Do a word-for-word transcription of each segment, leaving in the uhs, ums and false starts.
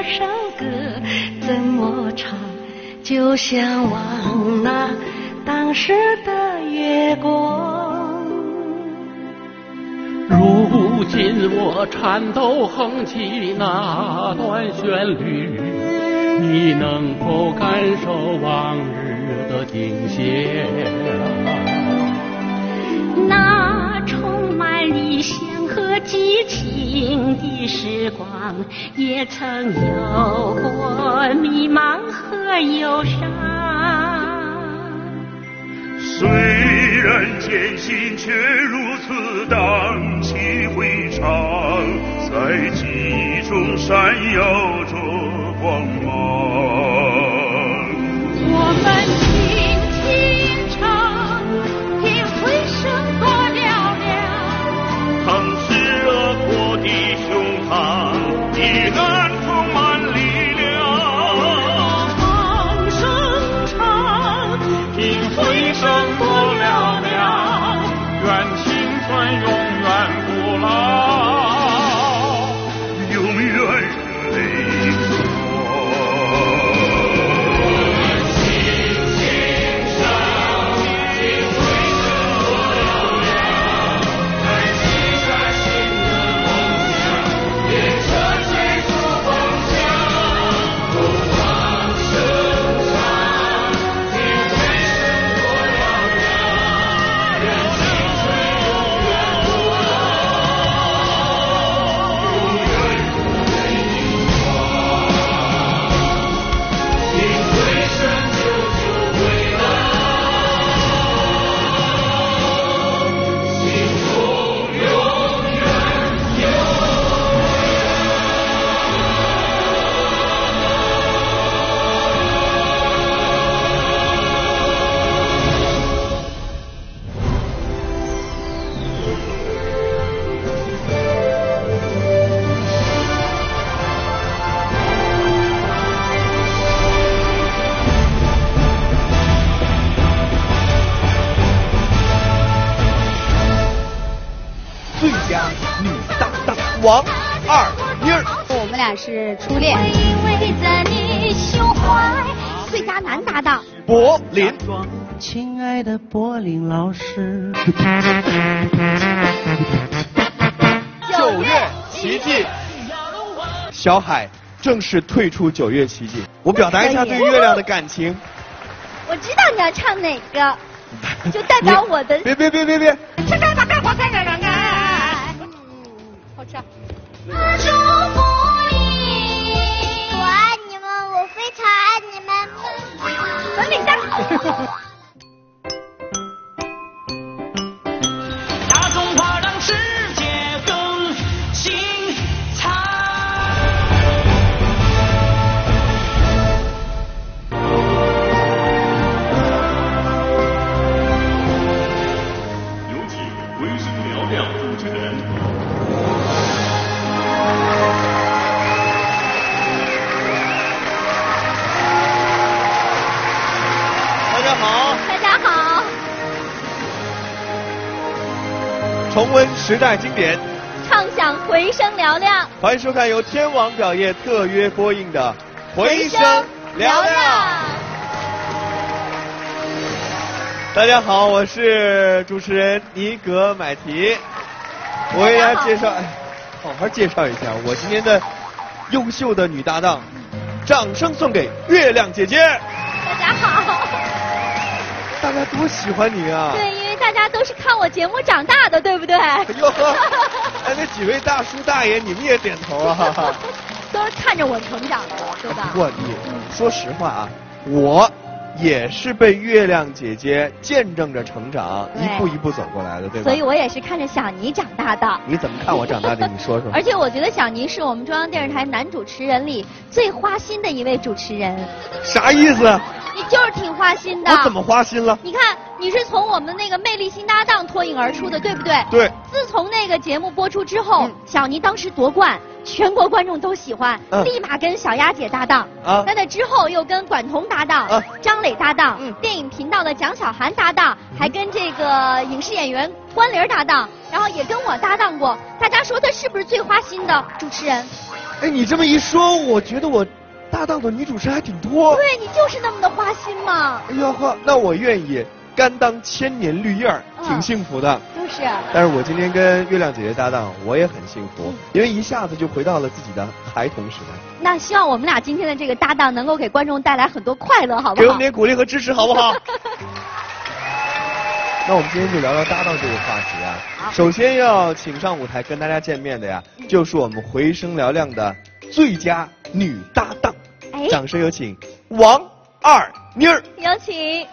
首歌怎么唱，就像忘那当时的月光。 如今我颤抖哼起那段旋律，你能否感受往日的惊险？ 那充满理想和激情的时光，也曾有过迷茫和忧伤。 虽然艰辛，却如此荡气回肠，在记忆中闪耀着光芒。 我们轻轻唱，听回声多嘹亮， 曾是热火的胸膛，依然充满力量。 放声唱， 听回声多嘹亮，愿青春永远不老，永远是泪光。 最佳女搭档王二妮儿， 我们俩是初恋。 依偎在你胸怀。 最佳男搭档柏林。 亲爱的柏林老师。 九月奇迹。小海正式退出九月奇迹。我表达一下对月亮的感情。 我知道你要唱哪个，就代表我的。 别别别别别！ 吃干吧干活干干干干。好吃。 祝福你，我爱你们，我非常爱你们。 文领带。 大中华让世界更精彩。 有请回声嘹亮主持人。 大家好， 大家好。 重温时代经典， 畅享回声嘹亮。 欢迎收看由天王表业特约播映的《回声嘹亮》。大家好，我是主持人尼格买提，我为大家介绍，哎，好好介绍一下我今天的优秀的女搭档，掌声送给月亮姐姐。 大家好。 大家多喜欢你啊！ 对，因为大家都是看我节目长大的，对不对？ 哎呦，哎，那几位大叔大爷，你们也点头啊！ 都是看着我成长的，对吧？ 不过你说实话啊，我也是被月亮姐姐见证着成长，一步一步走过来的，对吧？ 所以我也是看着小尼长大的。 你怎么看我长大的？你说说。 而且我觉得小尼是我们中央电视台男主持人里最花心的一位主持人。 啥意思？ 你就是挺花心的。 我怎么花心了？ 你看，你是从我们那个魅力新搭档脱颖而出的，对不对？ 对。 自从那个节目播出之后，嗯、小尼当时夺冠，全国观众都喜欢，嗯、立马跟小丫姐搭档。啊。那在之后又跟管彤搭档，啊、张磊搭档，嗯、电影频道的蒋小涵搭档，嗯、还跟这个影视演员关凌搭档，然后也跟我搭档过。大家说他是不是最花心的主持人？ 哎，你这么一说，我觉得我搭档的女主持人还挺多。 对，你就是那么的花心嘛。 哎呀呵，那我愿意甘当千年绿叶儿，挺幸福的。 就是。 但是我今天跟月亮姐姐搭档，我也很幸福，嗯、因为一下子就回到了自己的孩童时代。 那希望我们俩今天的这个搭档能够给观众带来很多快乐，好不好？ 给我们点鼓励和支持，好不好？那我们今天就聊聊搭档这个话题啊。首先要请上舞台跟大家见面的呀，就是我们回声嘹亮的最佳女搭档。哎，掌声有请王二妮儿。 有请。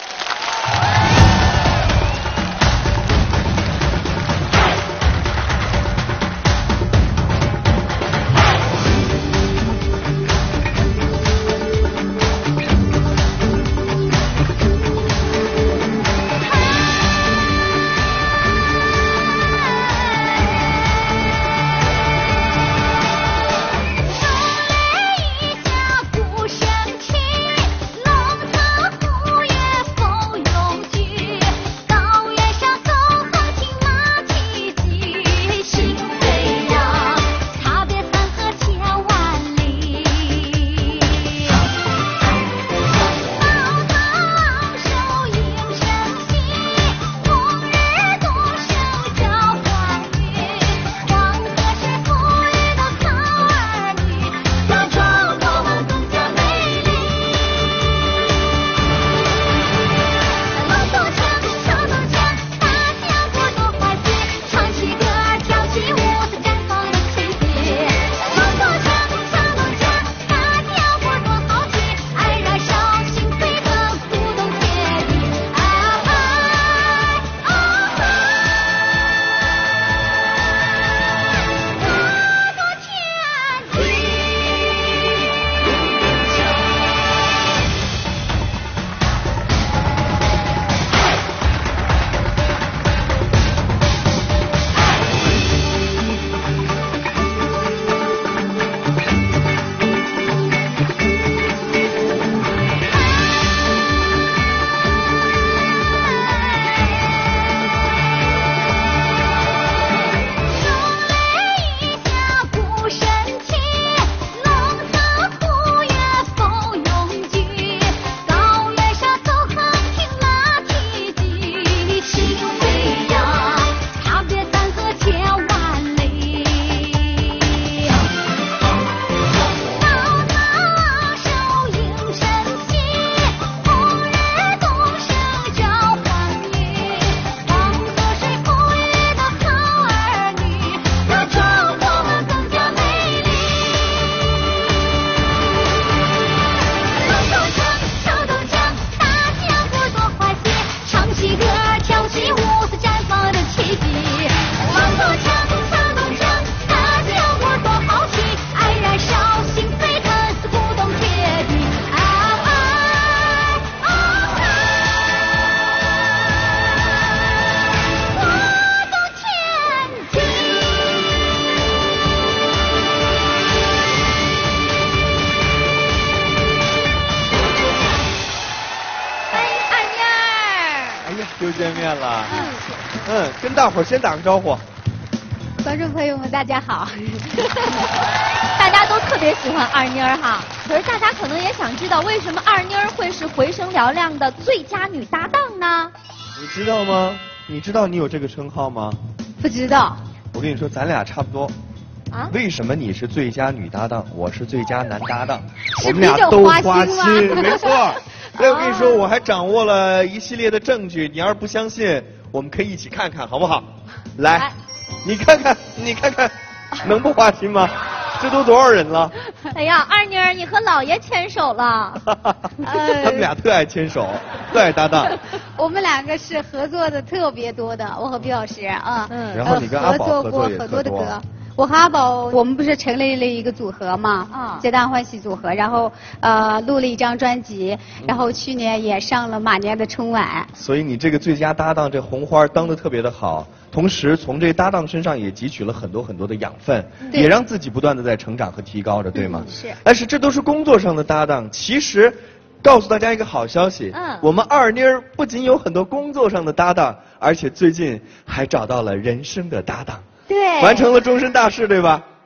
又见面了。嗯，嗯，跟大伙儿先打个招呼。 观众朋友们，大家好。 大家都特别喜欢二妮儿哈，可是大家可能也想知道，为什么二妮儿会是回声嘹亮的最佳女搭档呢？ 你知道吗？你知道你有这个称号吗？ 不知道。 我跟你说，咱俩差不多。啊？为什么你是最佳女搭档，我是最佳男搭档？我们俩都花心，没错。哎，我跟你说，我还掌握了一系列的证据，你要是不相信，我们可以一起看看，好不好？来，你看看，你看看，能不花心吗？这都多少人了？ 哎呀，二妮儿，你和姥爷牵手了。 他们俩特爱牵手，特爱搭档。 我们两个是合作的特别多的，我和毕老师啊， 嗯，然后你跟阿宝合作也很多的歌。我和阿宝，我们不是成立了一个组合嘛，啊，皆大欢喜组合，然后呃录了一张专辑，然后去年也上了马年的春晚。 所以你这个最佳搭档，这红花当得特别的好，同时从这搭档身上也汲取了很多很多的养分，也让自己不断的在成长和提高着，对吗？ 嗯、是。 但是这都是工作上的搭档，其实告诉大家一个好消息，嗯，我们二妮儿不仅有很多工作上的搭档，而且最近还找到了人生的搭档。 对， 完成了终身大事，对吧？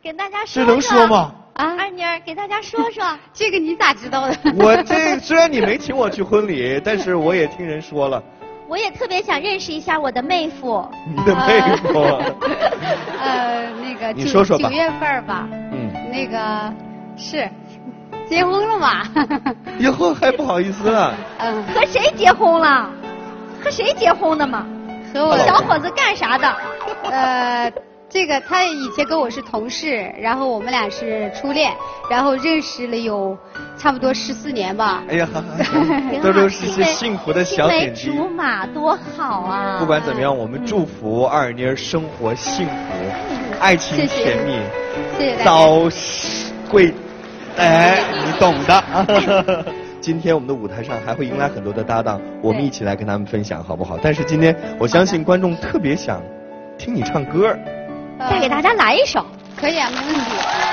给大家说说。 这能说吗？ 啊，二妮儿，给大家说说。 这个你咋知道的？ 我这虽然你没请我去婚礼，但是我也听人说了。 我也特别想认识一下我的妹夫。 你的妹夫？ 呃，那个你说说吧。 九月份吧。嗯。那个是结婚了嘛？ 以后还不好意思了。 嗯。和谁结婚了？和谁结婚的嘛？ 和我。 小伙子干啥的？ 呃。这个他以前跟我是同事，然后我们俩是初恋，然后认识了有差不多十四年吧。 哎呀，这都是些幸福的小点滴。 青梅竹马多好啊！ 不管怎么样，我们祝福二妮儿生活幸福，爱情甜蜜， 谢谢大家。 早贵，哎，你懂的。今天我们的舞台上还会迎来很多的搭档，我们一起来跟他们分享，好不好？但是今天我相信观众特别想听你唱歌。 再给大家来一首， 可以啊，没问题。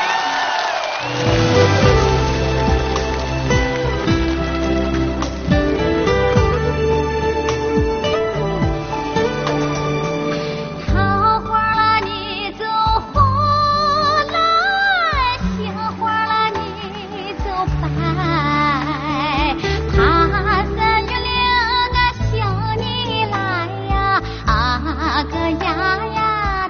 桃花了你走红来，杏花了你走白，爬山月亮啊想你来呀，啊个呀呀。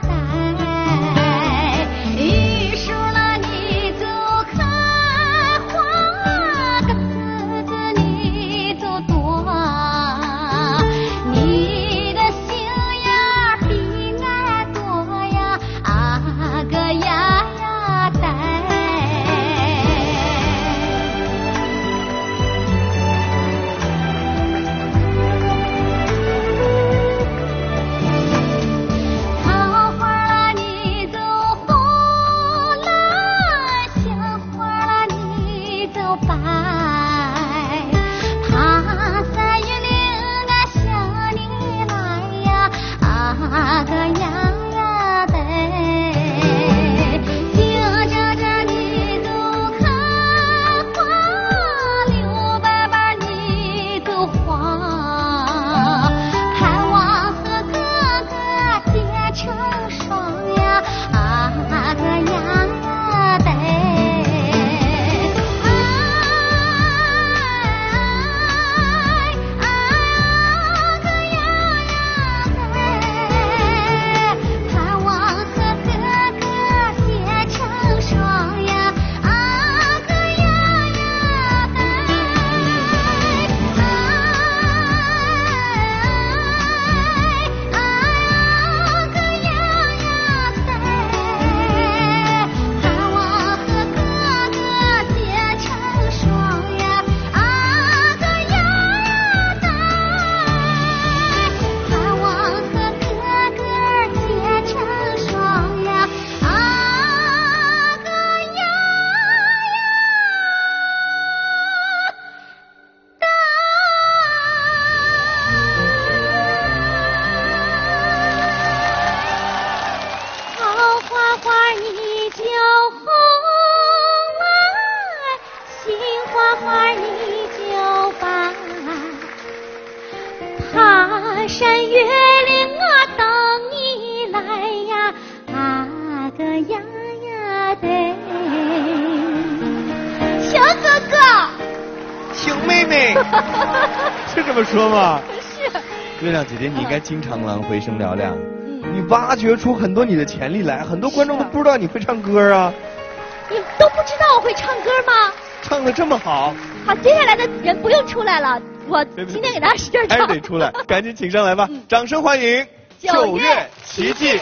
是这么说吗？ 是。 月亮姐姐，你应该经常来回声嘹亮，嗯、你挖掘出很多你的潜力来，很多观众都不知道你会唱歌啊。 你都不知道我会唱歌吗？ 唱得这么好。 好，接下来的人不用出来了，我今天给大家使劲唱。 还是得出来，赶紧请上来吧，嗯、掌声欢迎九月奇迹。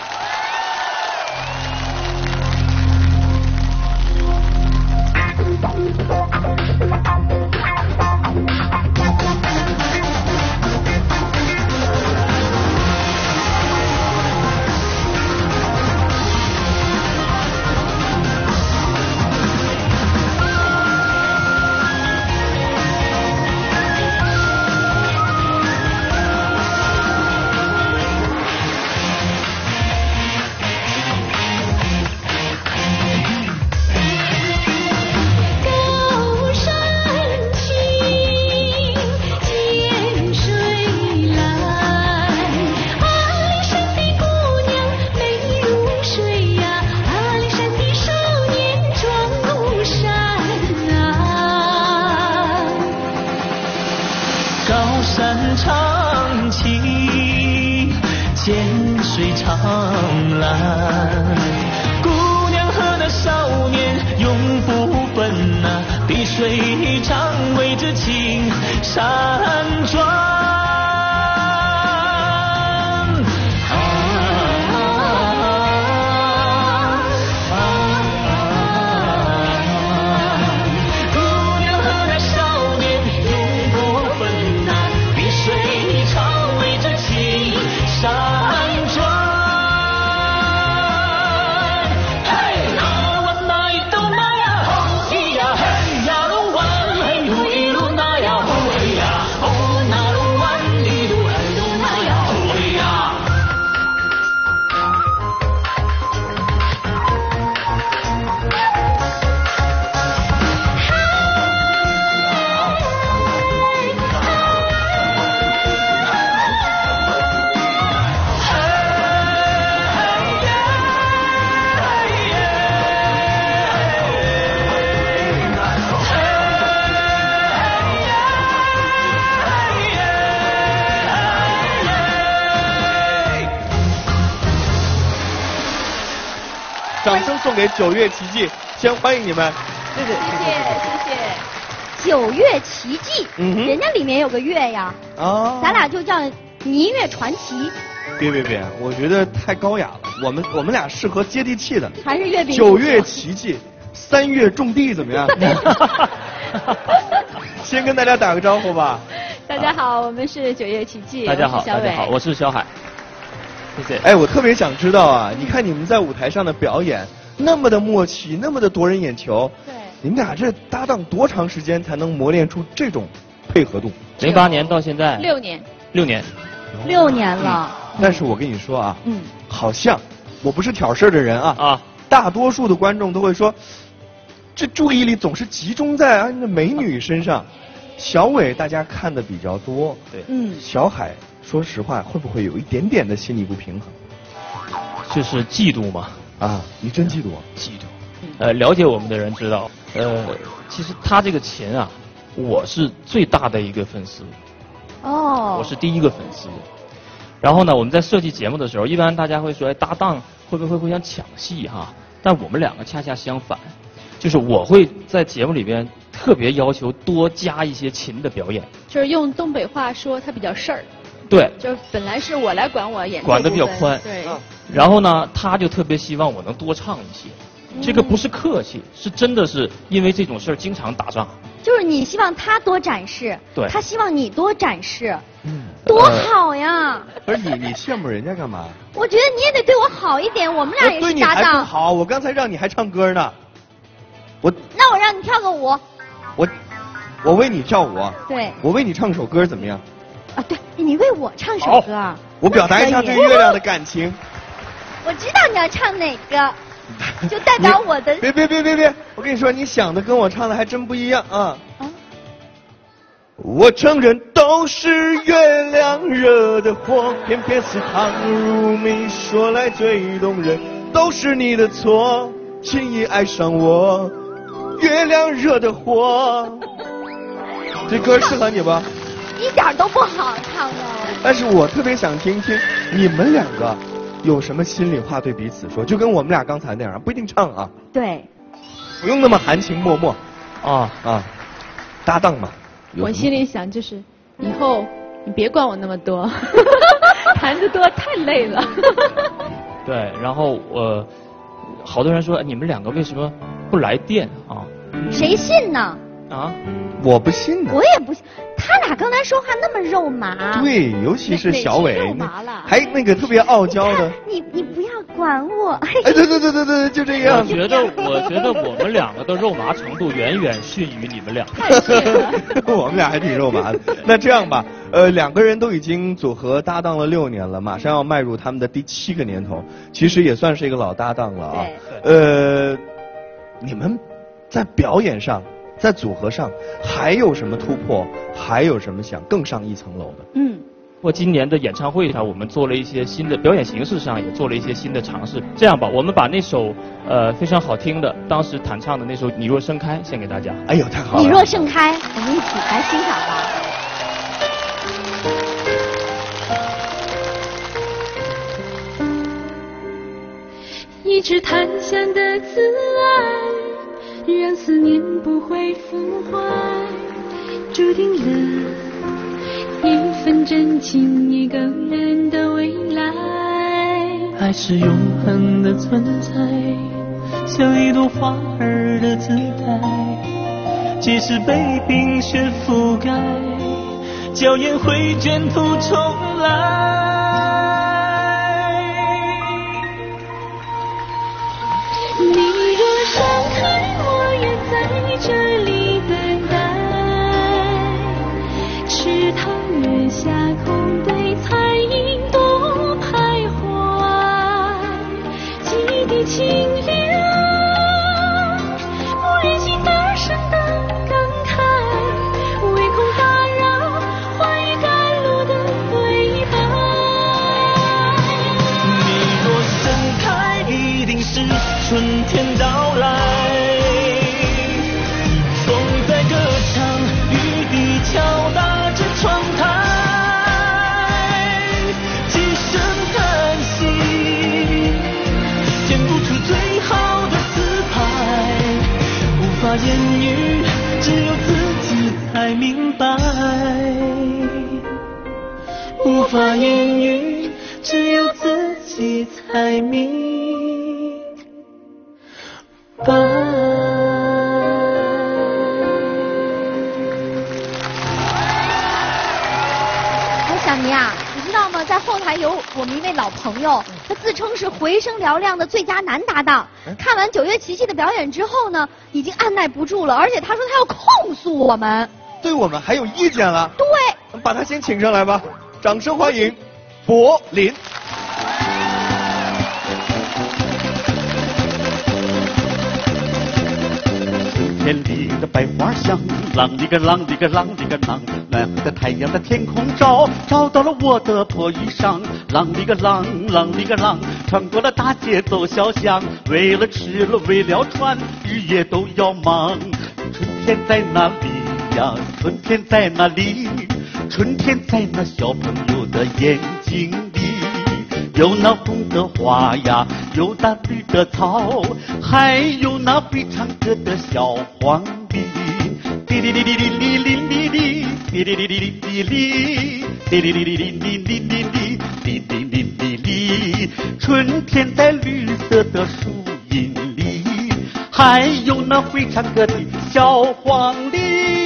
水长蓝。姑娘和那少年永不分啊，碧水长围着青山转。 掌声送给九月奇迹，先欢迎你们，谢谢， 谢谢，谢谢。九月奇迹，嗯哼，人家里面有个月呀，哦，咱俩就叫霓月传奇。 别别别，我觉得太高雅了，我们我们俩适合接地气的。 还是月饼。 九月奇迹，三月种地怎么样？先跟大家打个招呼吧。 大家好，我们是九月奇迹。 大家好，大家好，我是小海。谢谢。 哎，我特别想知道啊，你看你们在舞台上的表演，那么的默契，那么的夺人眼球。对。你们俩这搭档多长时间才能磨练出这种配合度？ 零八年到现在。 六年。 六年。 六年了。 嗯、但是我跟你说啊，嗯，好像我不是挑事儿的人啊啊，大多数的观众都会说，这注意力总是集中在啊那美女身上。小伟大家看的比较多，对，嗯，小海。说实话，会不会有一点点的心理不平衡？ 就是嫉妒嘛。 啊，你真嫉妒？ 嫉妒。呃，了解我们的人知道，呃，其实他这个琴啊，我是最大的一个粉丝。哦。我是第一个粉丝。然后呢，我们在设计节目的时候，一般大家会说，哎，搭档会不会互相抢戏哈？但我们两个恰恰相反，就是我会在节目里边特别要求多加一些琴的表演。 就是用东北话说，他比较事儿。 对， 就本来是我来管我演， 管得比较宽。 对， 然后呢，他就特别希望我能多唱一些，嗯、这个不是客气，是真的是因为这种事儿经常打仗。 就是你希望他多展示， 对， 他希望你多展示，嗯，多好呀！ 呃、不是你，你羡慕人家干嘛？ 我觉得你也得对我好一点，我们俩也是搭档。 对你还不好，我刚才让你还唱歌呢，我。 那我让你跳个舞。 我，我为你跳舞。 对。 我为你唱首歌怎么样？ 啊，对，你为我唱首歌， 我表达一下对月亮的感情。 我知道你要唱哪个，就代表我的。 别别别别别，我跟你说，你想的跟我唱的还真不一样啊。啊。我承认都是月亮惹的祸，偏偏是糖如蜜，说来最动人，都是你的错，轻易爱上我，月亮惹的祸。这歌适合你吧？ 一点都不好唱哦。 但是我特别想听听你们两个有什么心里话对彼此说，就跟我们俩刚才那样，不一定唱啊。 对。 不用那么含情脉脉。啊啊，搭档嘛。 我心里想就是，以后你别管我那么多，谈得多太累了。 对，然后我、呃，好多人说你们两个为什么不来电啊？ 谁信呢？ 啊？ 我不信呢。 我也不信。他俩刚才说话那么肉麻。 对，尤其是小伟，肉麻了，还那个特别傲娇的。 你你不要管我。 哎，对对对对对，就这样。 我觉得我觉得我们两个的肉麻程度远远逊于你们俩。 我们俩还挺肉麻的。那这样吧，呃，两个人都已经组合搭档了六年了，马上要迈入他们的第七个年头，其实也算是一个老搭档了啊。呃，你们在表演上。在组合上还有什么突破？还有什么想更上一层楼的？ 嗯，我今年的演唱会上，我们做了一些新的表演形式上也做了一些新的尝试。这样吧，我们把那首呃非常好听的，当时弹唱的那首《你若盛开》献给大家。 哎呦，太好了！ 你若盛开，我们一起来欣赏吧。 一支檀香的慈爱，让思念不会腐坏，注定了一份真情，一个人的未来。 爱是永恒的存在，像一朵花儿的姿态，即使被冰雪覆盖，娇艳会卷土重来。 你若盛开，我也在这里等待，池塘月下空对彩云多徘徊，几滴清流不忍心大声的感慨，唯恐打扰花语赶路的对白。 你若盛开，一定是春天到来，风在歌唱，雨滴敲打着窗台，几声叹息，剪不出最好的自拍，无法言语，只有自己才明白，无法言语，只有自己才明白。 哎，小尼啊，你知道吗？在后台有我们一位老朋友，他自称是回声嘹亮的最佳男搭档。看完九月奇迹的表演之后呢，已经按耐不住了，而且他说他要控诉我们， 对我们还有意见了。 对， 把他先请上来吧，掌声欢迎柏林。 田里的百花香，啷里个啷里个啷里个啷，暖和的太阳的天空照，照到了我的破衣裳。啷里个啷，啷里个啷，穿过了大街走小巷，为了吃了为了穿，日夜都要忙。春天在哪里呀？春天在哪里？春天在那小朋友的眼睛里。有那红的花呀，有那绿的草，还有那会唱歌的小黄鹂。哩哩哩哩哩哩哩哩哩，哩哩哩哩哩哩哩，哩哩哩哩哩哩哩哩哩哩哩哩哩。春天在绿色的树荫里，还有那会唱歌的小黄鹂。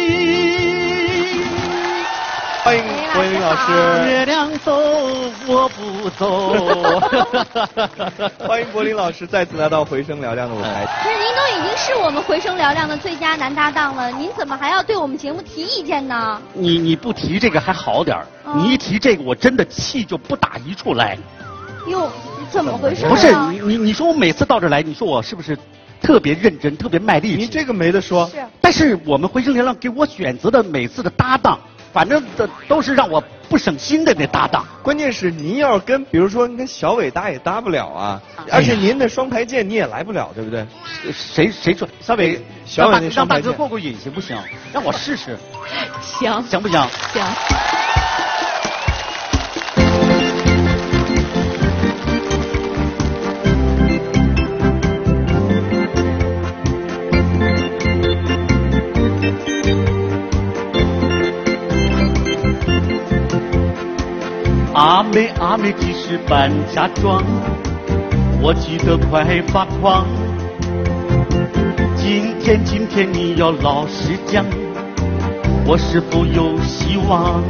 欢迎柏林老师。 月亮走，我不走。 欢迎柏林老师再次来到回声嘹亮的舞台。 可是您都已经是我们回声嘹亮的最佳男搭档了，您怎么还要对我们节目提意见呢？ 你你不提这个还好点儿，哦、你一提这个，我真的气就不打一处来。 哟，怎么回事、啊？ 不是你你你说我每次到这来，你说我是不是特别认真、特别卖力气？ 你这个没得说。 是。 但是我们回声嘹亮给我选择的每次的搭档。反正的都是让我不省心的那搭档， 关键是您要是跟，比如说你跟小伟搭也搭不了啊，而且您的双排键你也来不了，对不对？ 谁谁说小伟小伟那让大哥过过瘾行不行？让我试试， 行行不行？ 行。 阿妹阿妹即使扮假装，我急得快发狂。今天今天你要老实讲，我是否有希望？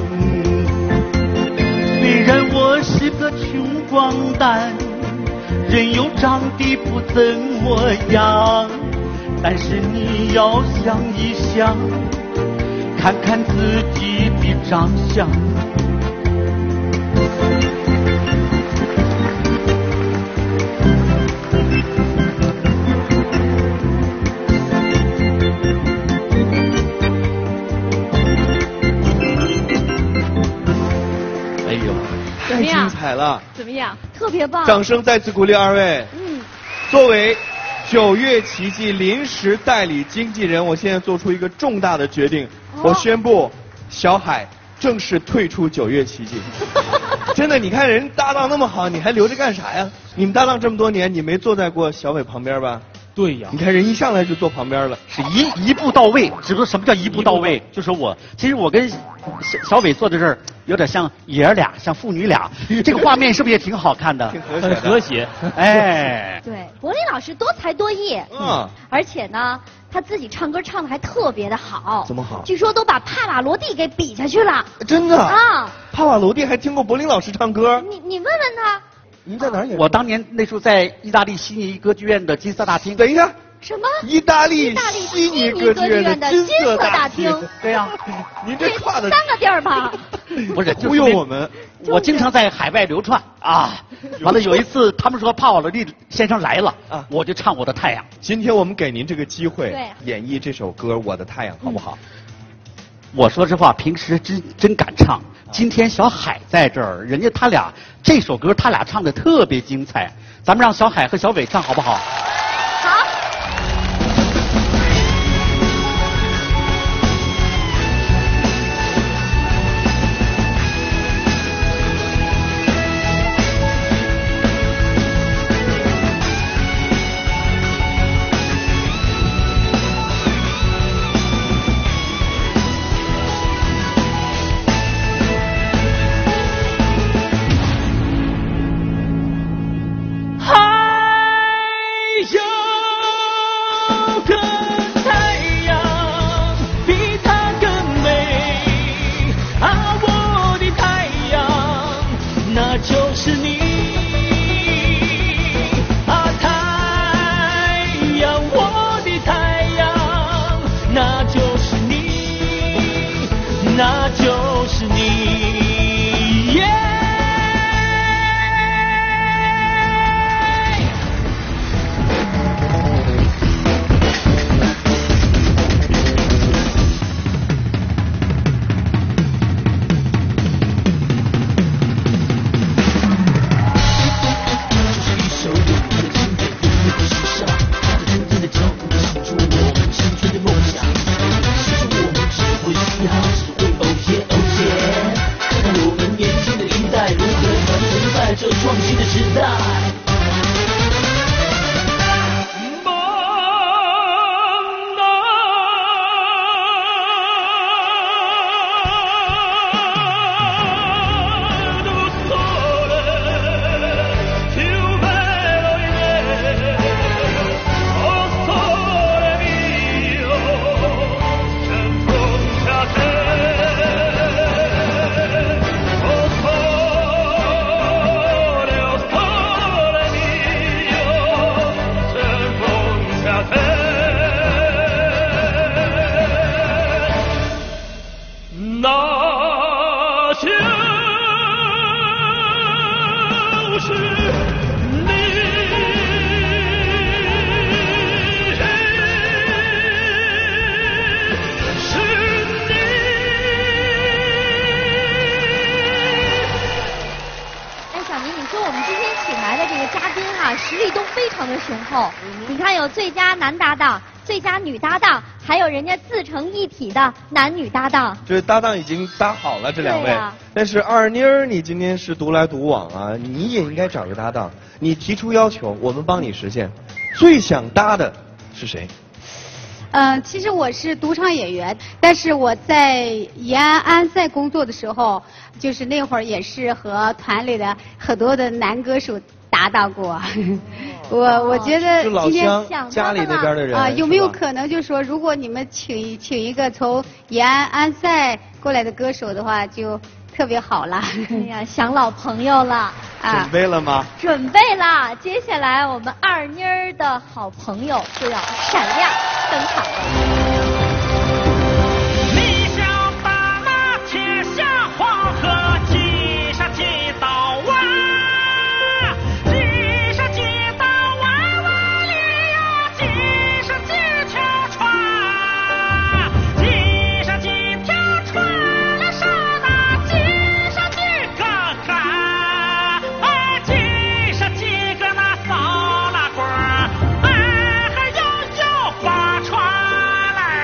虽然我是个穷光蛋，人又长得不怎么样，但是你要想一想，看看自己的长相。 哎呦，太精彩了！ 怎么样？ 特别棒！ 掌声再次鼓励二位。 嗯， 作为九月奇迹临时代理经纪人，我现在做出一个重大的决定，哦、我宣布小海正式退出九月奇迹。真的，你看人搭档那么好，你还留着干啥呀？你们搭档这么多年，你没坐在过小伟旁边吧？ 对呀。 你看人一上来就坐旁边了， 是一一步到位。只不过什么叫一步到位？就说我，其实我跟小小伟坐在这儿，有点像爷儿俩，像父女俩。这个画面是不是也挺好看的？ 很和谐。 哎。 对，柏林老师多才多艺。嗯。而且呢，他自己唱歌唱的还特别的好。 怎么好？ 据说都把帕瓦罗蒂给比下去了。 真的啊？ 帕瓦罗蒂还听过柏林老师唱歌？ 你你问问他。 您在哪儿演？ 我当年那时候在意大利悉尼歌剧院的金色大厅。 等一下。 什么？ 意大利悉尼歌剧院的金色大厅。 对呀。 您这跨的三个地儿吧？ 不是， 忽悠我们。 我经常在海外流窜啊。完了有一次，他们说帕瓦罗蒂先生来了啊，我就唱我的太阳。 今天我们给您这个机会，演绎这首歌《我的太阳》，好不好？ 我说实话，平时真真敢唱。今天小海在这儿，人家他俩这首歌他俩唱的特别精彩，咱们让小海和小伟唱好不好？ 好。你看，有最佳男搭档、最佳女搭档，还有人家自成一体的男女搭档。 这搭档已经搭好了，这两位。啊、但是二妮儿，你今天是独来独往啊，你也应该找个搭档。你提出要求，我们帮你实现。最想搭的是谁？ 嗯、呃，其实我是独唱演员，但是我在延安安塞工作的时候，就是那会儿也是和团里的很多的男歌手搭档过。我我觉得今天家里那边的人啊，有没有可能就是说，如果你们请请一个从延安安塞过来的歌手的话，就特别好了。 哎呀，想老朋友了啊！ 准备了吗？ 准备了。接下来我们二妮儿的好朋友就要闪亮登场了。 你想把那铁下黄河记上几道弯，记上几道弯弯里呀，记上几条船，记上几条船了上那记上几个杆，哎，记上几个那扫拉棍儿，哎，还有有划船来。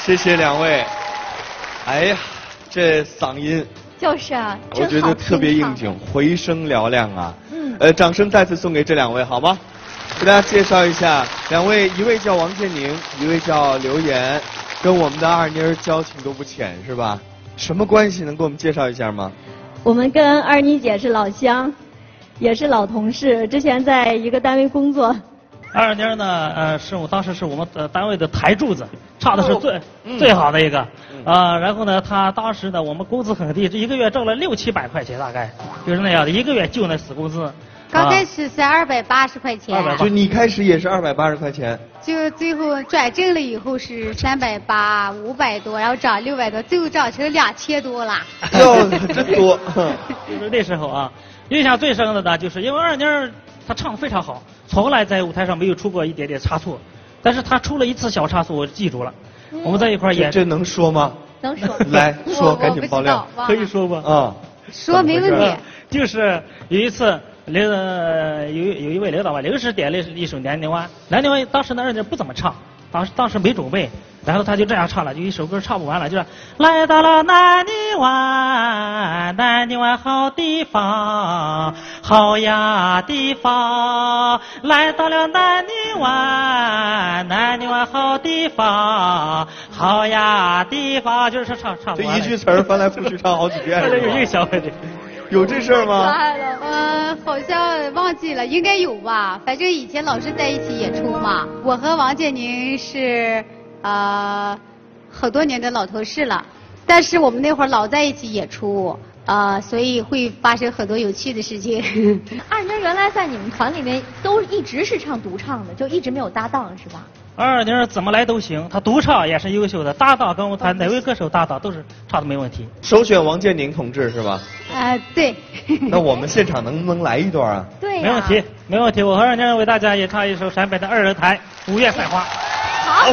谢谢两位。哎呀，这嗓音就是啊， 我觉得特别应景，回声嘹亮啊。嗯。呃，掌声再次送给这两位，好吗？给大家介绍一下，两位，一位叫王健宁，一位叫刘岩，跟我们的二妮儿交情都不浅，是吧？什么关系？能给我们介绍一下吗？ 我们跟二妮姐是老乡，也是老同事，之前在一个单位工作。 二妮呢，呃，是我当时是我们的单位的台柱子，唱的是最、哦嗯、最好的一个，啊、呃，然后呢，他当时呢，我们工资很低，这一个月挣了六七百块钱，大概就是那样的，一个月就那死工资。 刚开始是二百八十块钱， 就你开始也是二百八十块钱， 就最后转正了以后是三百八，五百多，然后涨六百多，最后涨成两千多了。 哟，真多！ 就是那时候啊，印象最深的呢，就是因为二妮儿她唱得非常好，从来在舞台上没有出过一点点差错，但是她出了一次小差错，我记住了。嗯、我们在一块演， 这能说吗？ 能说。 来说，赶紧爆料。 可以说吗？ 啊、嗯， 说没问题。 就是有一次。领呃有有一位领导吧，临时点了一首《南泥湾》，《南泥湾》当时呢二妮不怎么唱，当时当时没准备，然后他就这样唱了，就一首歌唱不完了，就是来到了南泥湾，南泥湾好地方，好呀地方，来到了南泥湾，南泥湾好地方，好呀地方，就是唱唱不完。 这一句词儿翻来覆去唱好几遍。 这有印象没？ 有这事儿吗？ 呃，好像忘记了，应该有吧。反正以前老是在一起演出嘛。我和王健宁是呃很多年的老同事了，但是我们那会儿老在一起演出，呃，所以会发生很多有趣的事情。 二妮原来在你们团里面都一直是唱独唱的，就一直没有搭档是吧？ 二妮怎么来都行，她独唱也是优秀的，搭档跟我们团哪位歌手搭档都是唱的没问题。 首选王健宁同志是吧？ 啊、呃，对。 那我们现场能不能来一段啊？ 对、啊， 没问题，没问题。我和二妮为大家也唱一首陕北的二人台《五月赛花》。 好。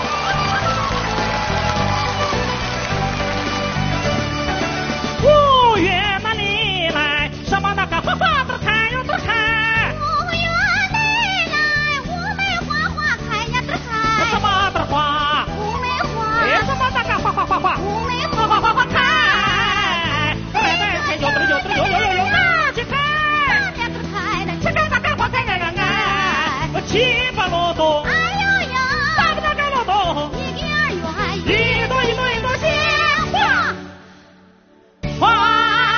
五月那里来，什么那个花花都开又都开。 五月里来，乌梅花花开呀都开。 什么的花？ 乌梅花。 哎，什么那个花花花花？ 乌梅花花花花开。哎哎，有的有的有有有有哪去开？ 哪边都开的， 吃个那个花开呀呀哎。七八罗冬。 哎呦呦。 八八个罗冬。 一个儿园。 一朵一朵一朵鲜花。花。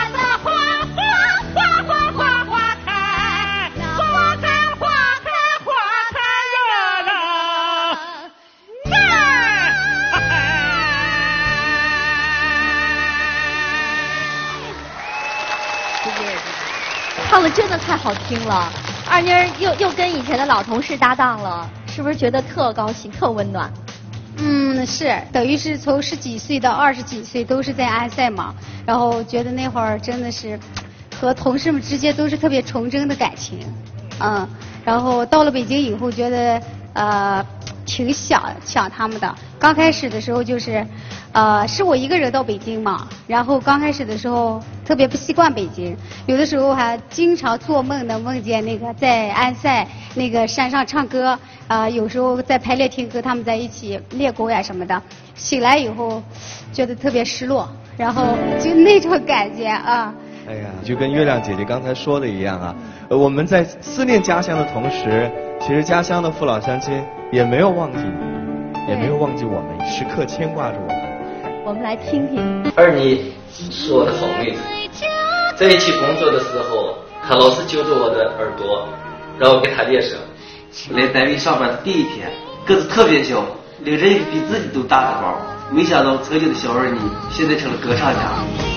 唱的真的太好听了，二妮儿又又跟以前的老同事搭档了，是不是觉得特高兴、特温暖？ 嗯，是，等于是从十几岁到二十几岁都是在安塞嘛，然后觉得那会儿真的是和同事们之间都是特别纯真的感情，嗯，然后到了北京以后觉得呃挺想想他们的，刚开始的时候就是呃是我一个人到北京嘛，然后刚开始的时候特别不习惯北京，有的时候还经常做梦的梦见那个在安塞那个山上唱歌，啊、呃，有时候在排练听歌，他们在一起练功呀什么的。醒来以后觉得特别失落，然后就那种感觉啊。 哎呀，就跟月亮姐姐刚才说的一样啊，呃，我们在思念家乡的同时，其实家乡的父老乡亲也没有忘记你，也没有忘记我们，时刻牵挂着我们。 我们来听听。 二妮是我的好妹子，在一起工作的时候，她老是揪着我的耳朵，让我给她练声。 来单位上班的第一天，个子特别小，拎着一个比自己都大的包，没想到曾经的小二妮现在成了歌唱家。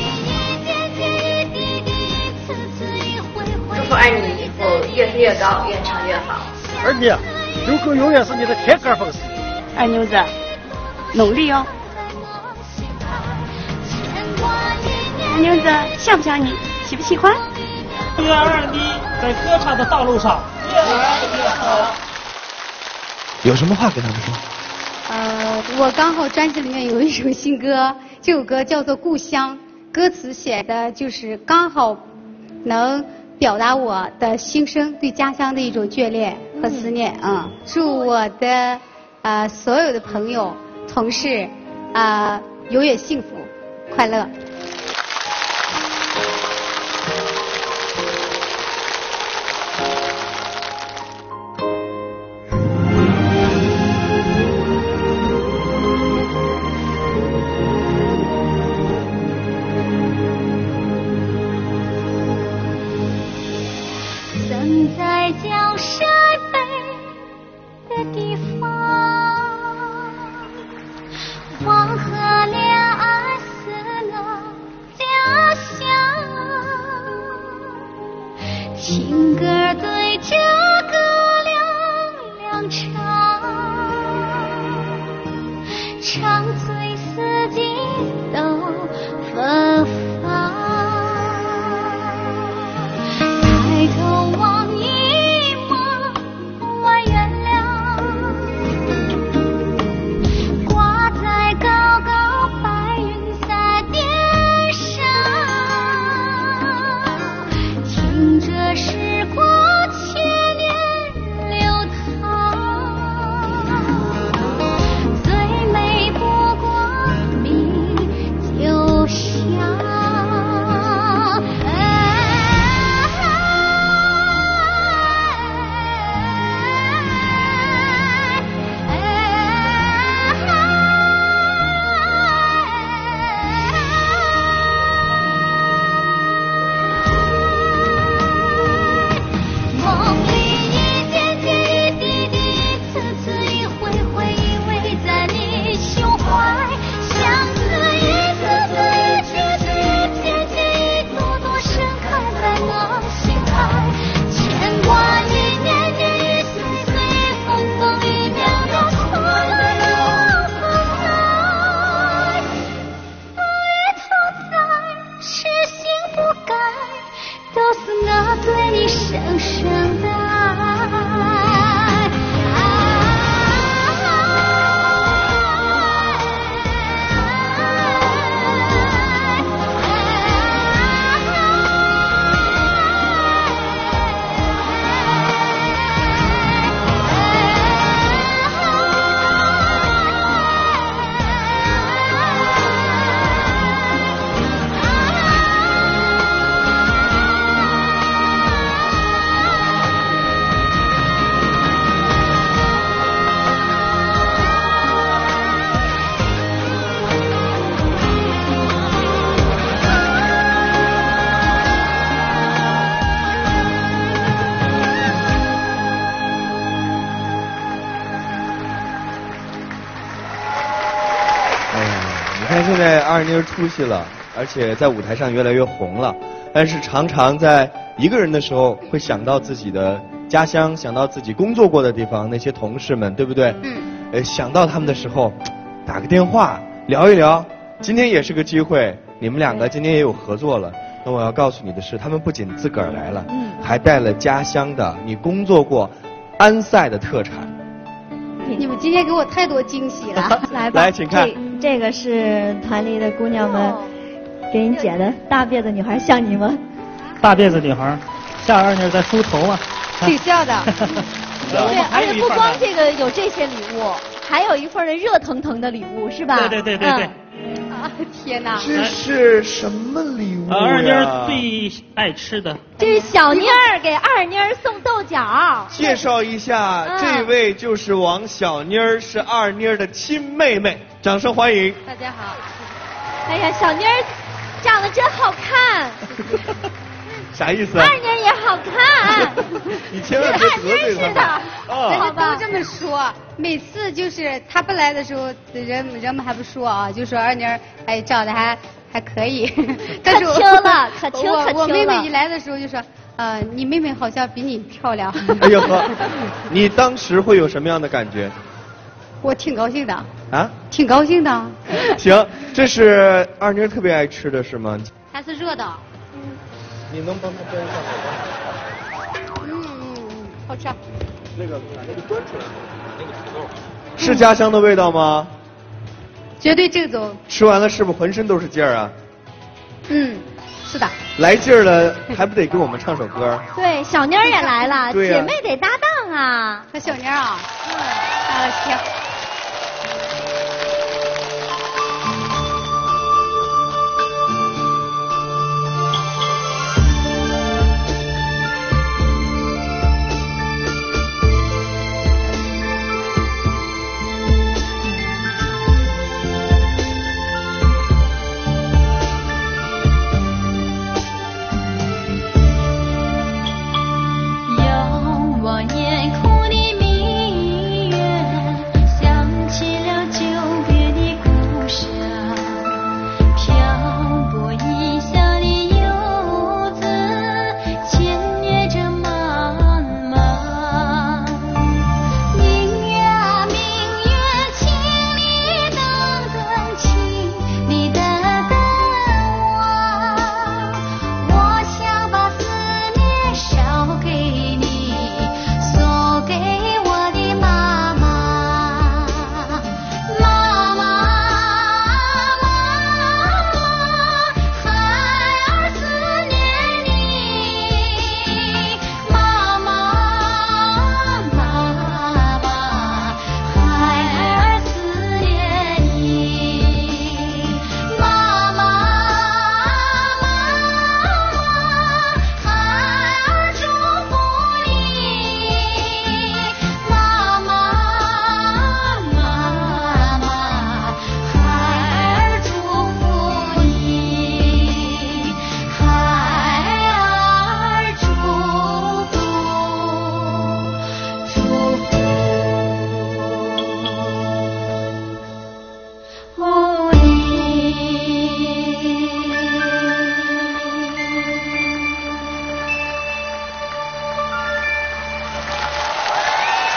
祝福二妮以后越飞越高，越唱越好。 二妮，六哥永远是你的铁杆粉丝。 二妞子，努力哦。二妞子，像不像你？喜不喜欢？ 愿二妮在歌唱的道路上越来越好。 有什么话跟他们说？ 呃，我刚好专辑里面有一首新歌，这首歌叫做《故乡》，歌词写的就是刚好能表达我的心声，对家乡的一种眷恋和思念啊、嗯！祝我的呃所有的朋友、同事啊、永远幸福快乐。 在江山北的地方，黄河两岸是我家乡，情歌对着歌两两唱，唱醉四季都芬芳。抬头望一望万原亮，挂在高高白云在天上，听着时光千年流淌，最美不过米酒香。 现在二妞出息了，而且在舞台上越来越红了，但是常常在一个人的时候会想到自己的家乡，想到自己工作过的地方，那些同事们，对不对？嗯。呃，想到他们的时候，打个电话聊一聊。今天也是个机会，你们两个今天也有合作了。那我要告诉你的是，他们不仅自个儿来了，嗯，还带了家乡的你工作过安塞的特产。 你们今天给我太多惊喜了， 来吧， 来，请看。 这, 这个是团里的姑娘们给你剪的，大辫子女孩像你吗？ 大辫子女孩，像二妞在梳头吗？ 挺像的。 对，而且不光这个有这些礼物，还有一份的热腾腾的礼物，是吧？ 对对对对对。 嗯、啊，天哪！ 这是什么礼物呀？ 二妞最爱吃的。 这是小妞儿给二妞儿送豆角。 介绍一下，嗯、这位就是王小妞儿，是二妞儿的亲妹妹，掌声欢迎。 大家好。哎呀，小妞儿长得真好看。 啥意思、啊？ 二妞也好看。 你千万别得罪他们。 哦，人家都这么说。每次就是他不来的时候，人人们还不说啊，就说二妞哎长得还还可以。 可秋了，可秋可秋了。 我妹妹一来的时候就说，呃，你妹妹好像比你漂亮。 哎呦呵，你当时会有什么样的感觉？ 我挺高兴的。 啊？ 挺高兴的。 行，这是二妞特别爱吃的是吗？ 还是热的。 你能帮他端上来吗？ 嗯嗯嗯，好吃。 那个把那个端出来，那个土豆。是家乡的味道吗？ 绝对正宗。 吃完了是不是浑身都是劲儿啊？ 嗯，是的。 来劲儿了，还不得给我们唱首歌？ 对，小妞也来了， 对姐妹得搭档啊。 和小妞啊。嗯。啊，行。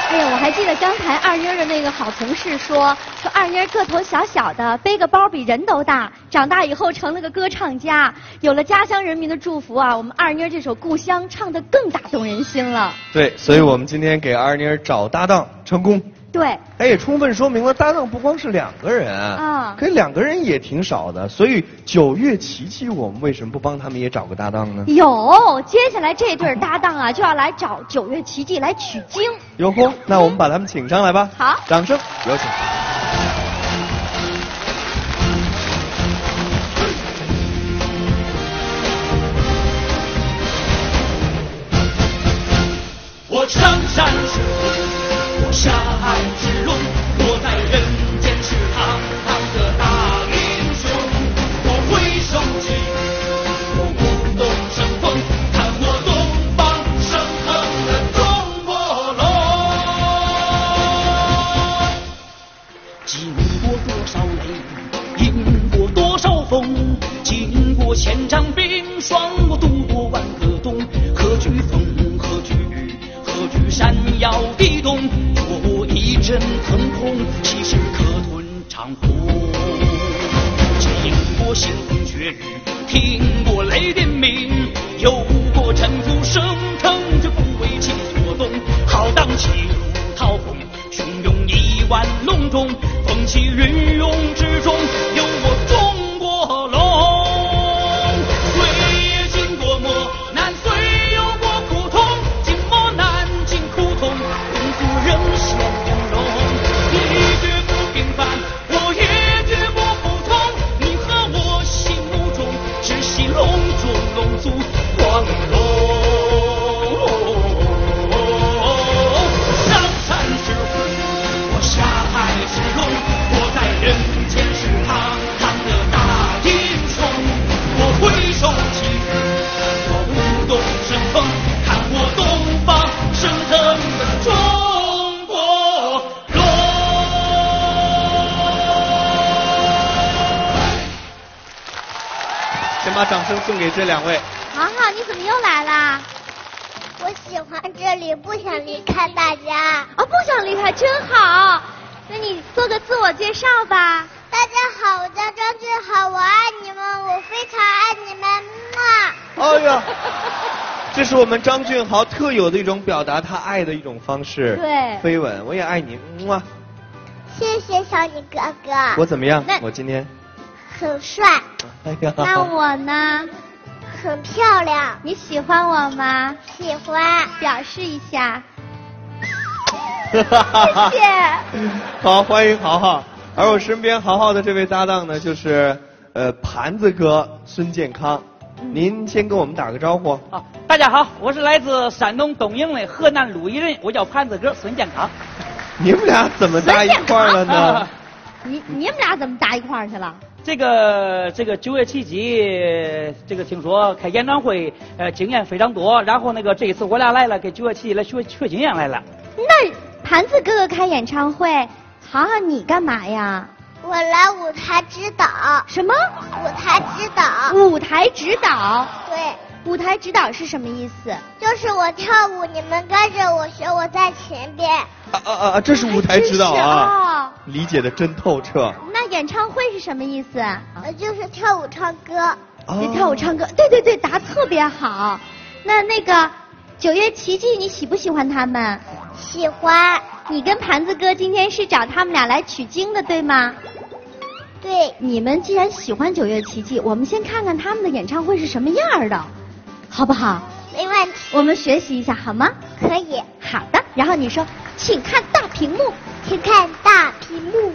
哎呀，我还记得刚才二妮儿的那个好同事说，说二妮儿个头小小的，背个包比人都大，长大以后成了个歌唱家，有了家乡人民的祝福啊，我们二妮儿这首《故乡》唱得更打动人心了。 对，所以我们今天给二妮儿找搭档成功。 对， 它也充分说明了搭档不光是两个人啊，可两个人也挺少的，所以九月琪琪我们为什么不帮他们也找个搭档呢？ 有，接下来这对搭档啊就要来找九月琪琪来取经。 哟呵，那我们把他们请上来吧。 好， 掌声有请。 我上山是虎，我下海是龙，我在人间是堂堂的大英雄。我挥手起，我舞动生风，看我东方升腾的中国龙。经过多少雷，迎过多少风，经过千丈冰霜，我渡过万个冬。何惧风，何惧雨，何惧山摇地动，我一阵腾空，气势可吞长虹。经过腥风血雨，听过雷电鸣，有过尘土升腾，这不为情所动。浩荡气如涛风，汹涌亿万隆中，风起云涌之中，有我中国龙。岁月经过磨难，岁有过苦痛，经磨难经苦痛，功夫仍显玲珑。你绝不平凡，我也绝不普通，你和我心目中只系隆中隆足光荣。上山是虎，我下海是龙，我在人间是堂堂的大英雄。我挥手起舞，我舞动生风，看我东方升腾的中国龙。 先把掌声送给这两位。 豪豪，你怎么又来啦？ 我喜欢这里，不想离开大家。 哦，不想离开，真好。那你做个自我介绍吧。 大家好，我叫张俊豪，我爱你们，我非常爱你们，么。 哎呀，这是我们张俊豪特有的一种表达他爱的一种方式。 对， 飞吻，我也爱你，么。 谢谢小你哥哥。 我怎么样？我今天很帅。 哎呀， 那我呢？ 很漂亮。 你喜欢我吗？ 喜欢。 表示一下。 谢谢。 好，欢迎豪豪。而我身边豪豪的这位搭档呢，就是呃盘子哥孙健康。您先跟我们打个招呼。 啊，大家好，我是来自山东东营的河南鹿邑人，我叫盘子哥孙健康。 你们俩怎么搭一块儿了呢？ 你你们俩怎么搭一块儿去了？ 这个这个九月七七，这个听说开演唱会，呃，经验非常多。然后那个这一次我俩来了，给九月七七来学学经验来了。 那盘子哥哥开演唱会，豪豪你干嘛呀？ 我来舞台指导。 什么？ 舞台指导。 舞台指导。 对。 舞台指导是什么意思？ 就是我跳舞，你们跟着我学，我在前边。 啊啊啊！这是舞台指导啊！ 哦、 理解的真透彻。 那演唱会是什么意思？ 呃，就是跳舞唱歌。 哦、跳舞唱歌，对对对，答特别好。那那个九月奇迹，你喜不喜欢他们？ 喜欢。 你跟盘子哥今天是找他们俩来取经的，对吗？ 对。 你们既然喜欢九月奇迹，我们先看看他们的演唱会是什么样的，好不好？ 没问题。 我们学习一下好吗？ 可以。 好的。然后你说，请看大屏幕， 请看大屏幕。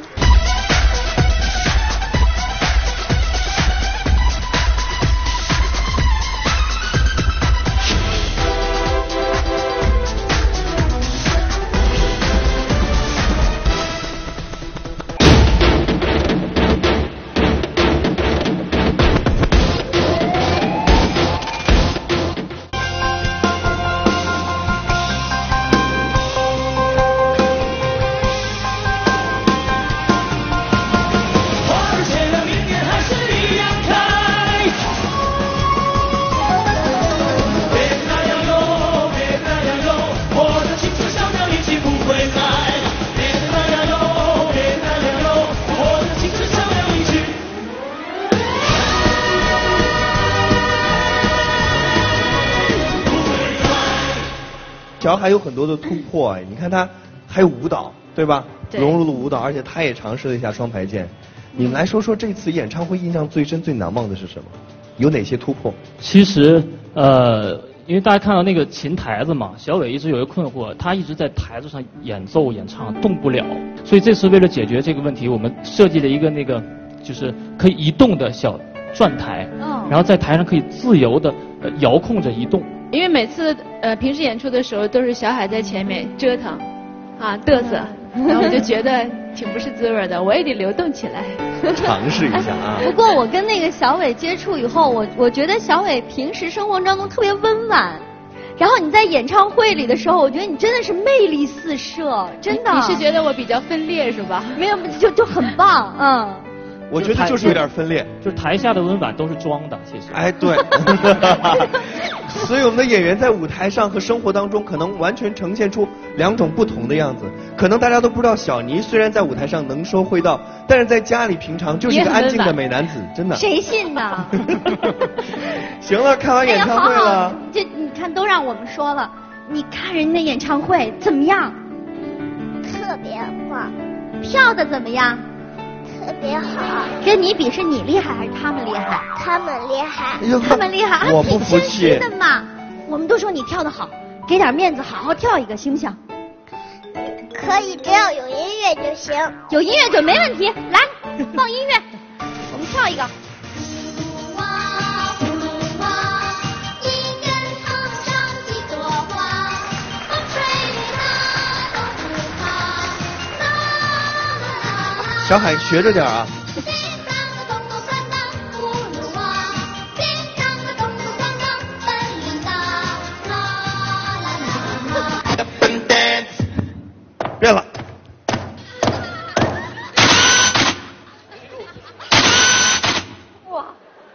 小海有很多的突破哎，你看他还有舞蹈，对吧？ 对融入了舞蹈，而且他也尝试了一下双排剑。你们来说说这次演唱会印象最深、最难忘的是什么？有哪些突破？ 其实呃。因为大家看到那个琴台子嘛，小伟一直有一个困惑，他一直在台子上演奏演唱，动不了。所以这次为了解决这个问题，我们设计了一个那个就是可以移动的小转台， 哦、 然后在台上可以自由的、呃、遥控着移动。 因为每次呃平时演出的时候都是小海在前面折腾，啊嘚瑟，然后我就觉得挺不是滋味的，我也得流动起来。 尝试一下啊！ 不过我跟那个小伟接触以后，我我觉得小伟平时生活当中特别温婉，然后你在演唱会里的时候，我觉得你真的是魅力四射，真的。 你是觉得我比较分裂是吧？ 没有，就就很棒，嗯。 我觉得就是有点分裂， 就是台下的温婉都是装的，其实。 哎，对。所以我们的演员在舞台上和生活当中，可能完全呈现出两种不同的样子。可能大家都不知道，小尼虽然在舞台上能说会道，但是在家里平常就是一个安静的美男子，真的。 谁信呢？ 行了，看完演唱会了。 哎、好好这你看，都让我们说了，你看人家演唱会怎么样？ 特别棒。 跳的怎么样？ 特别好， 跟你比是你厉害还是他们厉害？ 他们厉害， 他们厉害， 我不服气的嘛。我们都说你跳得好，给点面子，好好跳一个，行不行？ 可以，只要有音乐就行。 有音乐就没问题，来，放音乐，我们跳一个。 小海学着点啊！变了。 哇！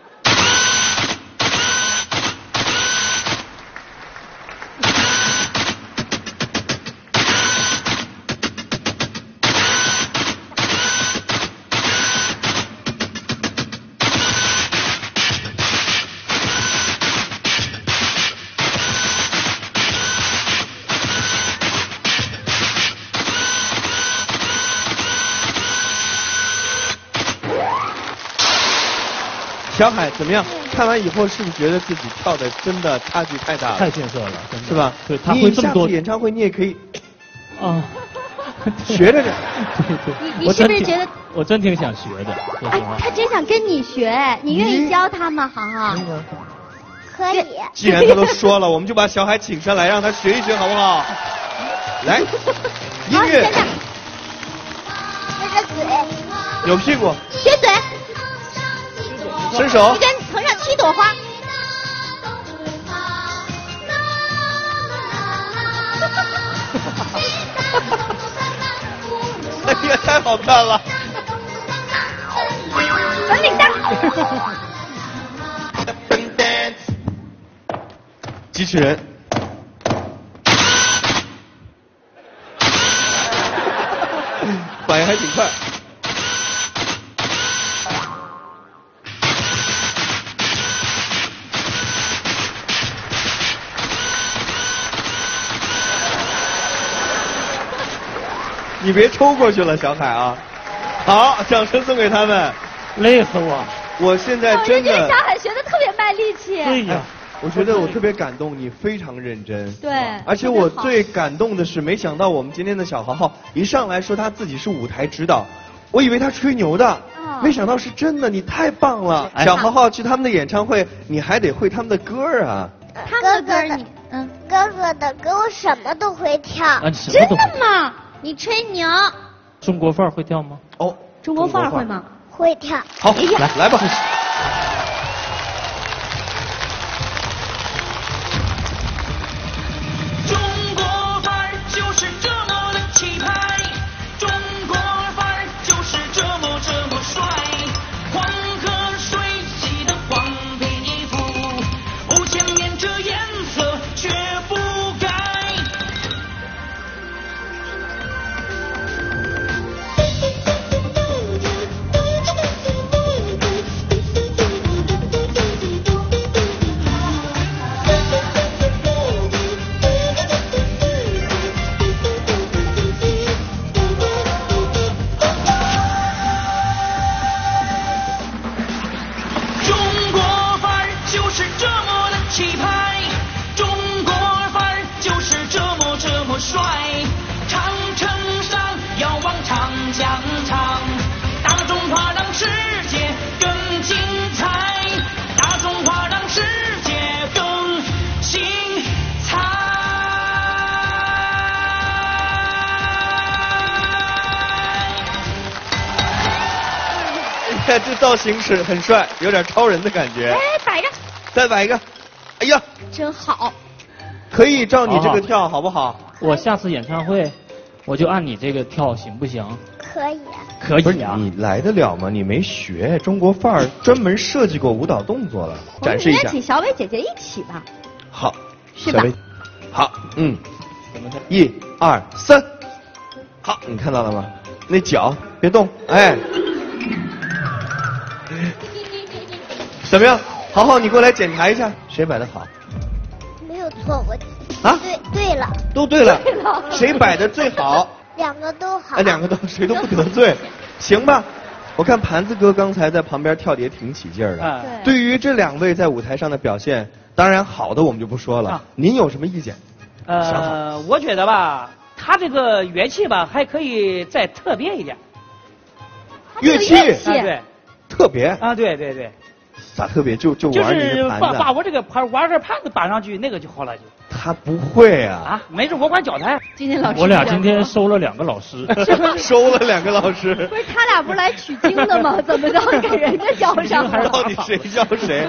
小海怎么样？看完以后是不是觉得自己跳的真的差距太大了？ 太逊色了，真的是吧？ 对，他会这么多。 你下次演唱会你也可以啊， 学着点。 对对。 你你是不是觉得？ 我真挺想学的，说实话。 哎，他真想跟你学，你愿意教他吗？航航。 可以。 既然他都说了，我们就把小海请上来，让他学一学，好不好？来，音乐。 这个嘴。 扭屁股。 学嘴。 伸手。 你跟藤上七朵花。 哎呀，太好看了！ 本领大。 机器人。反应还挺快。你别抽过去了，小海啊！好，掌声送给他们。 累死我！ 我现在真的。 我觉得小海学的特别卖力气。 对呀。 我觉得我特别感动，你非常认真。 对。 而且我最感动的是，没想到我们今天的小豪豪一上来说他自己是舞台指导，我以为他吹牛的，哦、没想到是真的，你太棒了！哎、小豪豪去他们的演唱会，你还得会他们的歌啊。 他们的歌你，嗯， 哥哥的歌我什么都会跳。 啊、 真的吗？你吹牛。 中国范儿会跳吗？ 哦， 中国范儿会吗？ 会跳。 好，哎、来来吧。 中国范儿就是这么的气派，中国范儿就是这么这么帅，黄河水洗的黄皮衣服，五千年这颜色却不改。 呀，这造型是很帅，有点超人的感觉。 哎，摆着。 再摆一个。哎呀， 真好。 可以照你这个跳，好不好？ 我下次演唱会，我就按你这个跳，行不行？ 可以。 可以啊。 不是你来得了吗？你没学中国范儿，专门设计过舞蹈动作了，展示一下。 我们请小伟姐姐一起吧。 好， 是吧？ 好，嗯，一二三，好，你看到了吗？那脚别动，哎，怎么样？豪豪，你过来检查一下，谁摆的好？ 没有错，我啊， 对对了， 都对了，谁摆的最好？ 两个都好。 哎，两个都谁都不得罪，行吧？我看盘子哥刚才在旁边跳的也挺起劲儿的。 啊， 对于这两位在舞台上的表现，当然好的我们就不说了。啊、您有什么意见？ 呃，我觉得吧，他这个乐器吧还可以再特别一点。 乐器？ 啊，对。 特别？ 啊，对对对。 咋特别？就就玩你的盘子。 就是把把我这个盘玩个盘子搬上去，那个就好了就。 他不会啊。 啊，没事，我管教他。 今天老师。 我俩今天收了两个老师。 收了两个老师。 不是他俩不是来取经的吗？怎么着给人家教上了？ 到底谁教谁？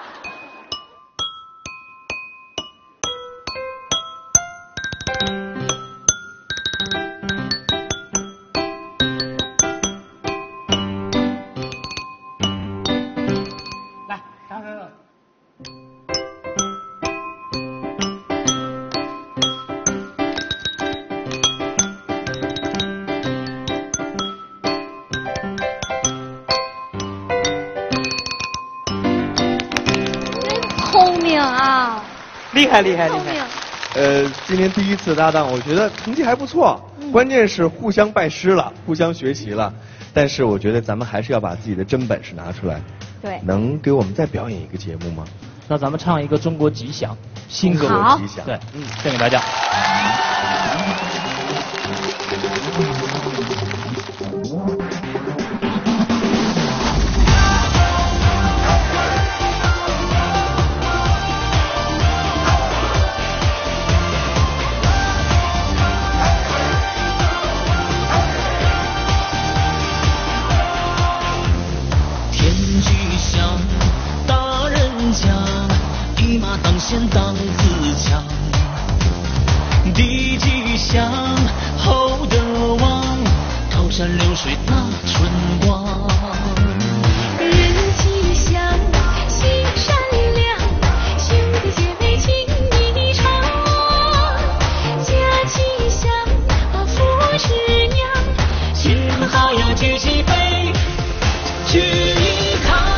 厉害厉害厉害！ 呃，今天第一次搭档，我觉得成绩还不错。嗯、关键是互相拜师了，互相学习了。但是我觉得咱们还是要把自己的真本事拿出来。 对。 能给我们再表演一个节目吗？ 那咱们唱一个《中国吉祥》， 新中国吉祥。 对，嗯，献给大家。 先当自强，地吉祥，厚德旺，高山流水那春光。 人吉祥，心善良，兄弟姐妹情谊长。家吉祥，福是娘， 亲朋好友举起杯，聚一堂。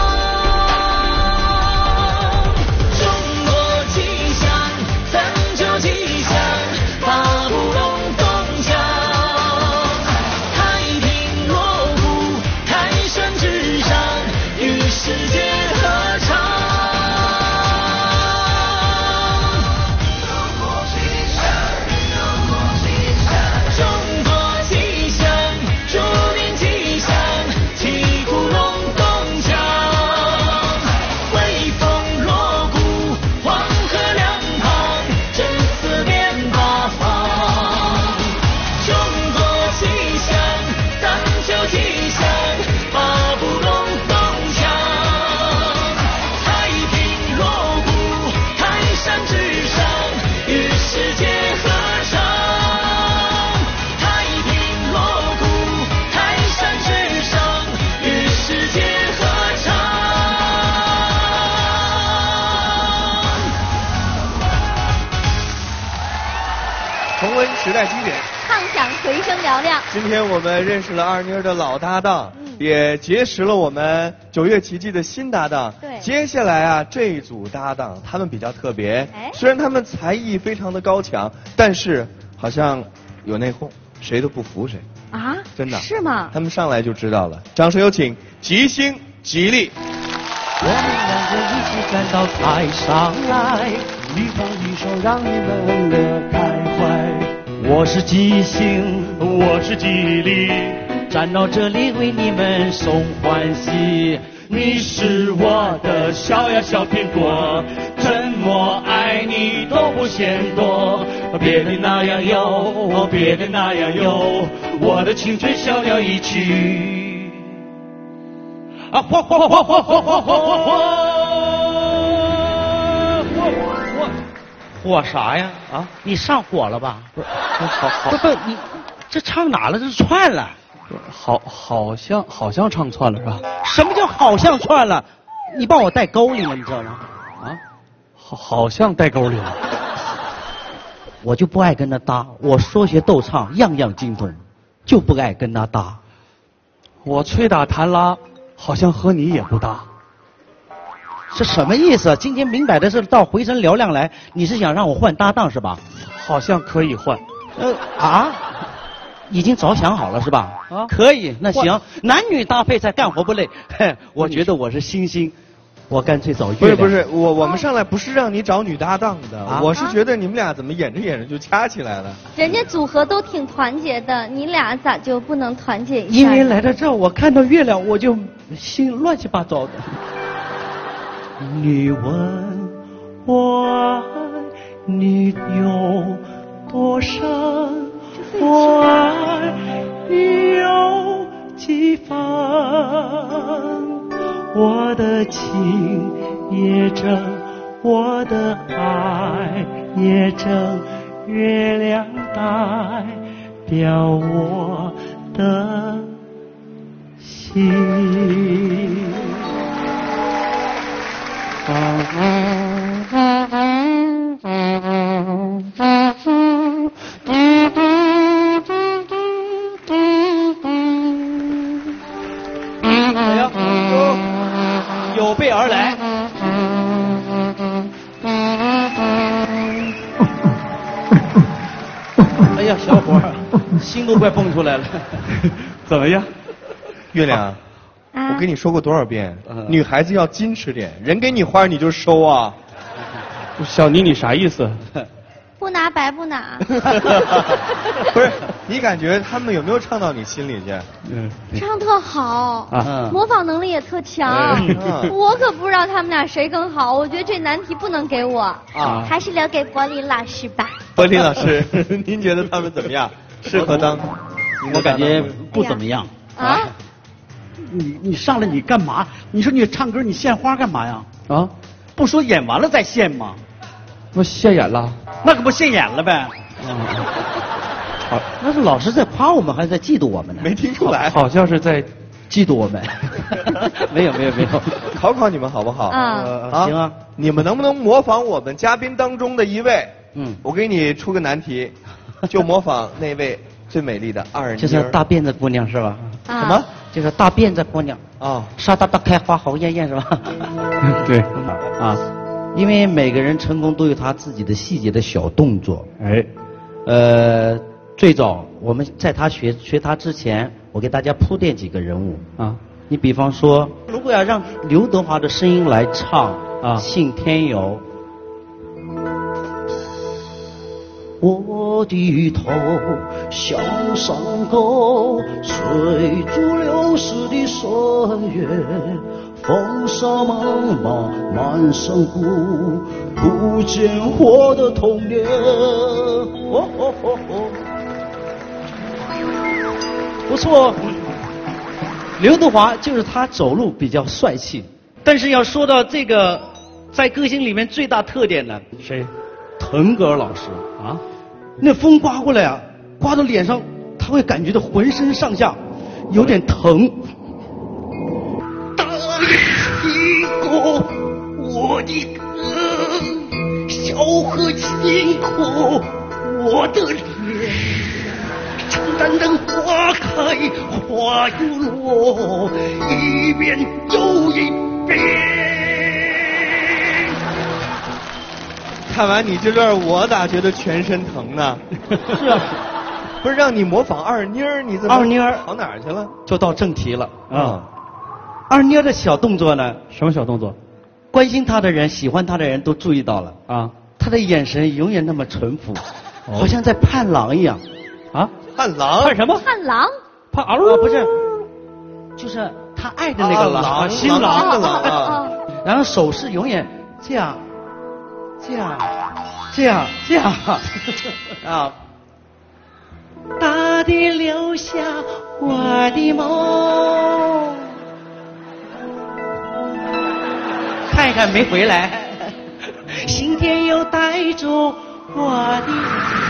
时代经典， 畅想回声嘹亮。 今天我们认识了二妮的老搭档，嗯、也结识了我们九月奇迹的新搭档。 对， 接下来啊，这一组搭档他们比较特别，虽然他们才艺非常的高强，但是好像有内讧，谁都不服谁啊！ 真的是吗？ 他们上来就知道了。掌声有请吉星吉利。 我们两个一起站到台上来，一放一手让你们乐开怀。我是吉星，我是吉利，站到这里为你们送欢喜。你是我的小呀小苹果，怎么爱你都不嫌多。别的那样有，别的那样有，我的青春小鸟一曲。 啊，火火火火火火火火火！火火啥呀？啊，你上火了吧？ 不，好好不不，你这唱哪了？这是串了。 好，好像好像唱串了是吧？ 什么叫好像串了？你把我带沟里了，你知道吗？ 啊，好，好像带沟里了。 我就不爱跟他搭，我说学逗唱样样精通，就不爱跟他搭。 我吹打弹拉，好像和你也不搭。 是什么意思？今天明摆的是到回声嘹亮来，你是想让我换搭档是吧？ 好像可以换。 呃啊，已经着想好了是吧？啊，可以，那行，男女搭配才干活不累。嘿，我觉得我是星星，我干脆找月亮。 不是不是，我我们上来不是让你找女搭档的，啊、我是觉得你们俩怎么演着演着就掐起来了。 人家组合都挺团结的，你俩咋就不能团结一下？ 因为来到这儿，我看到月亮，我就心乱七八糟的。你问我爱你有多深，我爱你有几分？我的情也真，我的爱也真，月亮代表我的心。 哎呀，有备而来。 哎呀，小伙儿，心都快蹦出来了。 怎么样，月亮？我跟你说过多少遍，女孩子要矜持点，人给你花你就收啊。 小妮，你啥意思？ 不拿白不拿。 不是，你感觉他们有没有唱到你心里去？ 嗯，唱特好， 啊、 模仿能力也特强。 嗯、 我可不知道他们俩谁更好，我觉得这难题不能给我，啊、还是留给柏林老师吧。 柏林老师，您觉得他们怎么样？适合当？ 我感觉不怎么样。 啊？ 你你上来你干嘛？你说你唱歌你献花干嘛呀？啊，不说演完了再献吗？ 那现演了？ 那可不现演了呗。嗯，好，那是老师在夸我们还是在嫉妒我们呢？ 没听出来， 好像是在嫉妒我们。没有没有没有， 考考你们好不好？ 啊、 呃，行啊，你们能不能模仿我们嘉宾当中的一位？嗯，我给你出个难题，就模仿那位最美丽的二妮。 就是大辫子姑娘是吧？ 啊、 什么？就是大辫子姑娘啊， 沙大大开花好艳艳是吧？ 对， 啊，因为每个人成功都有他自己的细节的小动作。哎，呃，最早我们在他学学他之前，我给大家铺垫几个人物啊。你比方说，如果要让刘德华的声音来唱啊，《信天游》。我低头向上沟，水珠流逝的岁月，风沙茫茫满山谷，不见我的童年。哦哦哦哦，不错，刘德华就是他走路比较帅气，但是要说到这个，在歌星里面最大特点呢，谁？腾格尔老师啊。那风刮过来啊，刮到脸上，他会感觉到浑身上下有点疼。大一个我的疼，小河辛苦我的脸，长淡淡花开花又落，一遍又一遍。 看完你这段，我咋觉得全身疼呢？ 是啊， 不是让你模仿二妮儿，你怎么二妮儿跑哪儿去了？ 就到正题了啊、嗯！二妮儿的小动作呢？ 什么小动作？ 关心她的人、喜欢她的人都注意到了啊！她的眼神永远那么淳朴，哦、好像在盼郎一样。 啊？ 盼郎？ 盼什么？ 盼郎？ 盼啊？不是，就是她爱的那个郎， 啊、 新郎的郎啊！ 然后手势永远这样。这样，这样，这样啊！大地留下我的梦， 一看没回来，心田又带着我的，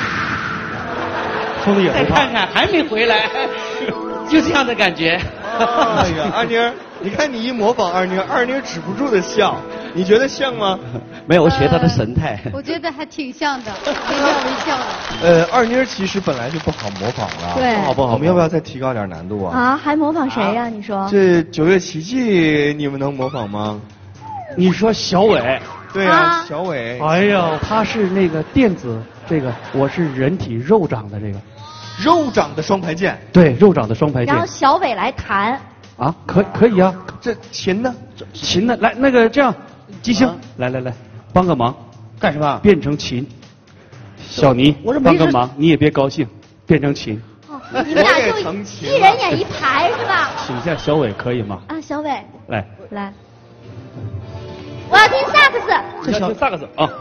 说的也再看看还没回来，就这样的感觉。 哎呀，二妮儿，你看你一模仿二妮儿，二妮儿止不住的笑，你觉得像吗？ 没有，我学她的神态。 我觉得还挺像的，微笑微笑的。 呃，二妮儿其实本来就不好模仿了， 对， 不好不好，我们要不要再提高点难度啊？ 啊，还模仿谁呀？你说？ 这九月奇迹你们能模仿吗？ 你说小伟？ 对呀，小伟。 哎呀，他是那个电子，这个我是人体肉掌的这个。 肉掌的双排键。 对，肉掌的双排键。 然后小伟来弹。 啊，可可以啊。 这琴呢？ 琴呢？来，那个这样，金星，来来来，帮个忙。 干什么？ 变成琴。小尼， 我说帮个忙，你也别高兴，变成琴。 哦，你们俩就一人演一排是吧？ 请一下小伟可以吗？ 啊，小伟。 来。 来。我要听萨克斯。 这小萨克斯啊。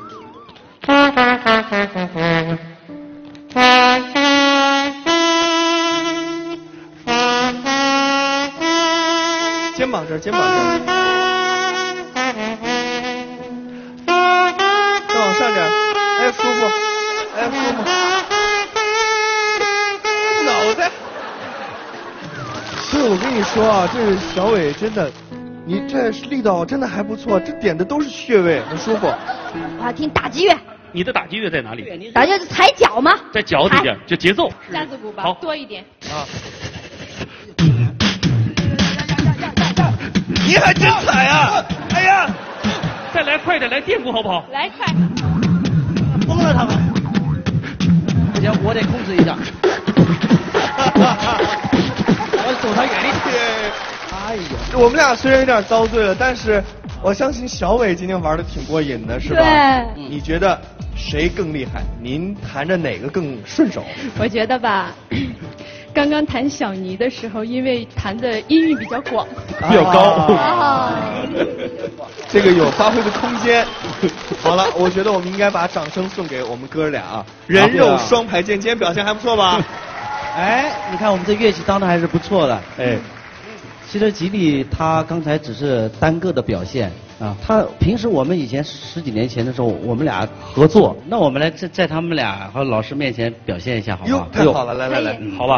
肩膀这儿，肩膀这儿，再往上点，哎，舒服，哎，舒服，脑袋。所以我跟你说啊，这小伟真的，你这力道真的还不错，这点的都是穴位，很舒服。 我要听打击乐。 你的打击乐在哪里？ 打击乐是踩脚吗？ 在脚底下，就节奏。 架子鼓吧， 好， 多一点。 啊。 你还真踩啊！哎呀， 再来快点，来电鼓好不好？ 来快！ 疯了他们！不行，我得控制一下。我走他远一点。 哎呀，我们俩虽然有点遭罪了，但是我相信小伟今天玩的挺过瘾的，是吧？ 对。 你觉得谁更厉害？您弹着哪个更顺手？ 我觉得吧。刚刚弹小尼的时候，因为弹的音域比较广， 比较高， 啊、 这个有发挥的空间。好了，我觉得我们应该把掌声送给我们哥俩啊，人肉双排键，今天表现还不错吧？ 哎，你看我们这乐器当的还是不错的。 哎， 其实吉利他刚才只是单个的表现啊，他平时我们以前十几年前的时候，我们俩合作，那我们来在在他们俩和老师面前表现一下，好吧？ 太好了，来来来， 嗯、 好吧。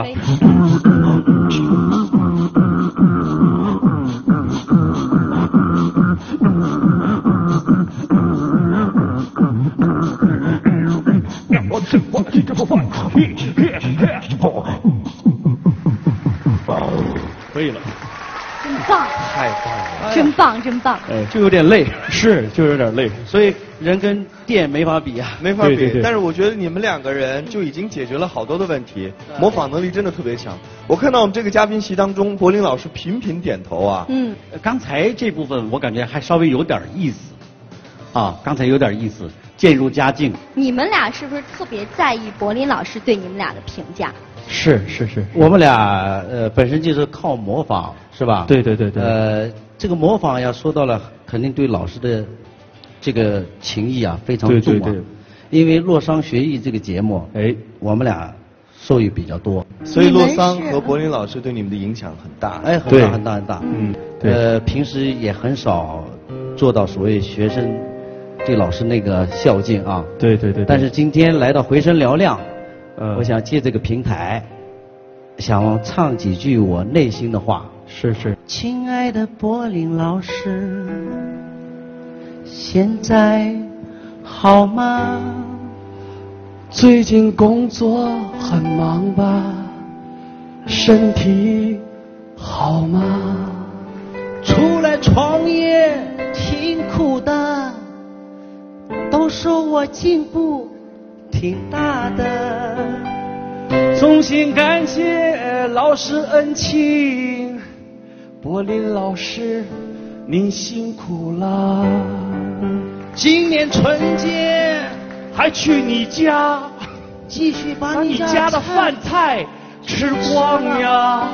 可以了。 真棒！ 太棒了！ 真棒，真棒！ 哎，就有点累，是，就有点累， 所以人跟电没法比啊， 没法比。 对对对， 但是我觉得你们两个人就已经解决了好多的问题，模仿能力真的特别强。我看到我们这个嘉宾席当中，柏林老师频频点头啊。 嗯，刚才这部分我感觉还稍微有点意思，啊，刚才有点意思，渐入佳境。 你们俩是不是特别在意柏林老师对你们俩的评价？ 是是是， 我们俩呃本身就是靠模仿，是吧？ 对对对对。 呃，这个模仿要说到了，肯定对老师的这个情谊啊非常重啊。 对对对。 因为洛桑学艺这个节目， 哎， 我们俩受益比较多。 所以洛桑和柏林老师对你们的影响很大。 哎，很大很大很大。 嗯，对。 呃，平时也很少做到所谓学生对老师那个孝敬啊。 对对对。 但是今天来到回声嘹亮。 呃， 我想借这个平台，想唱几句我内心的话。 是是。 亲爱的柏林老师，现在好吗？ 最近工作很忙吧？身体好吗？ 出来创业挺苦的，都说我进步挺大的， 衷心感谢老师恩情，柏林老师您辛苦了。今年春节还去你家， 继续把你家的饭菜吃光呀。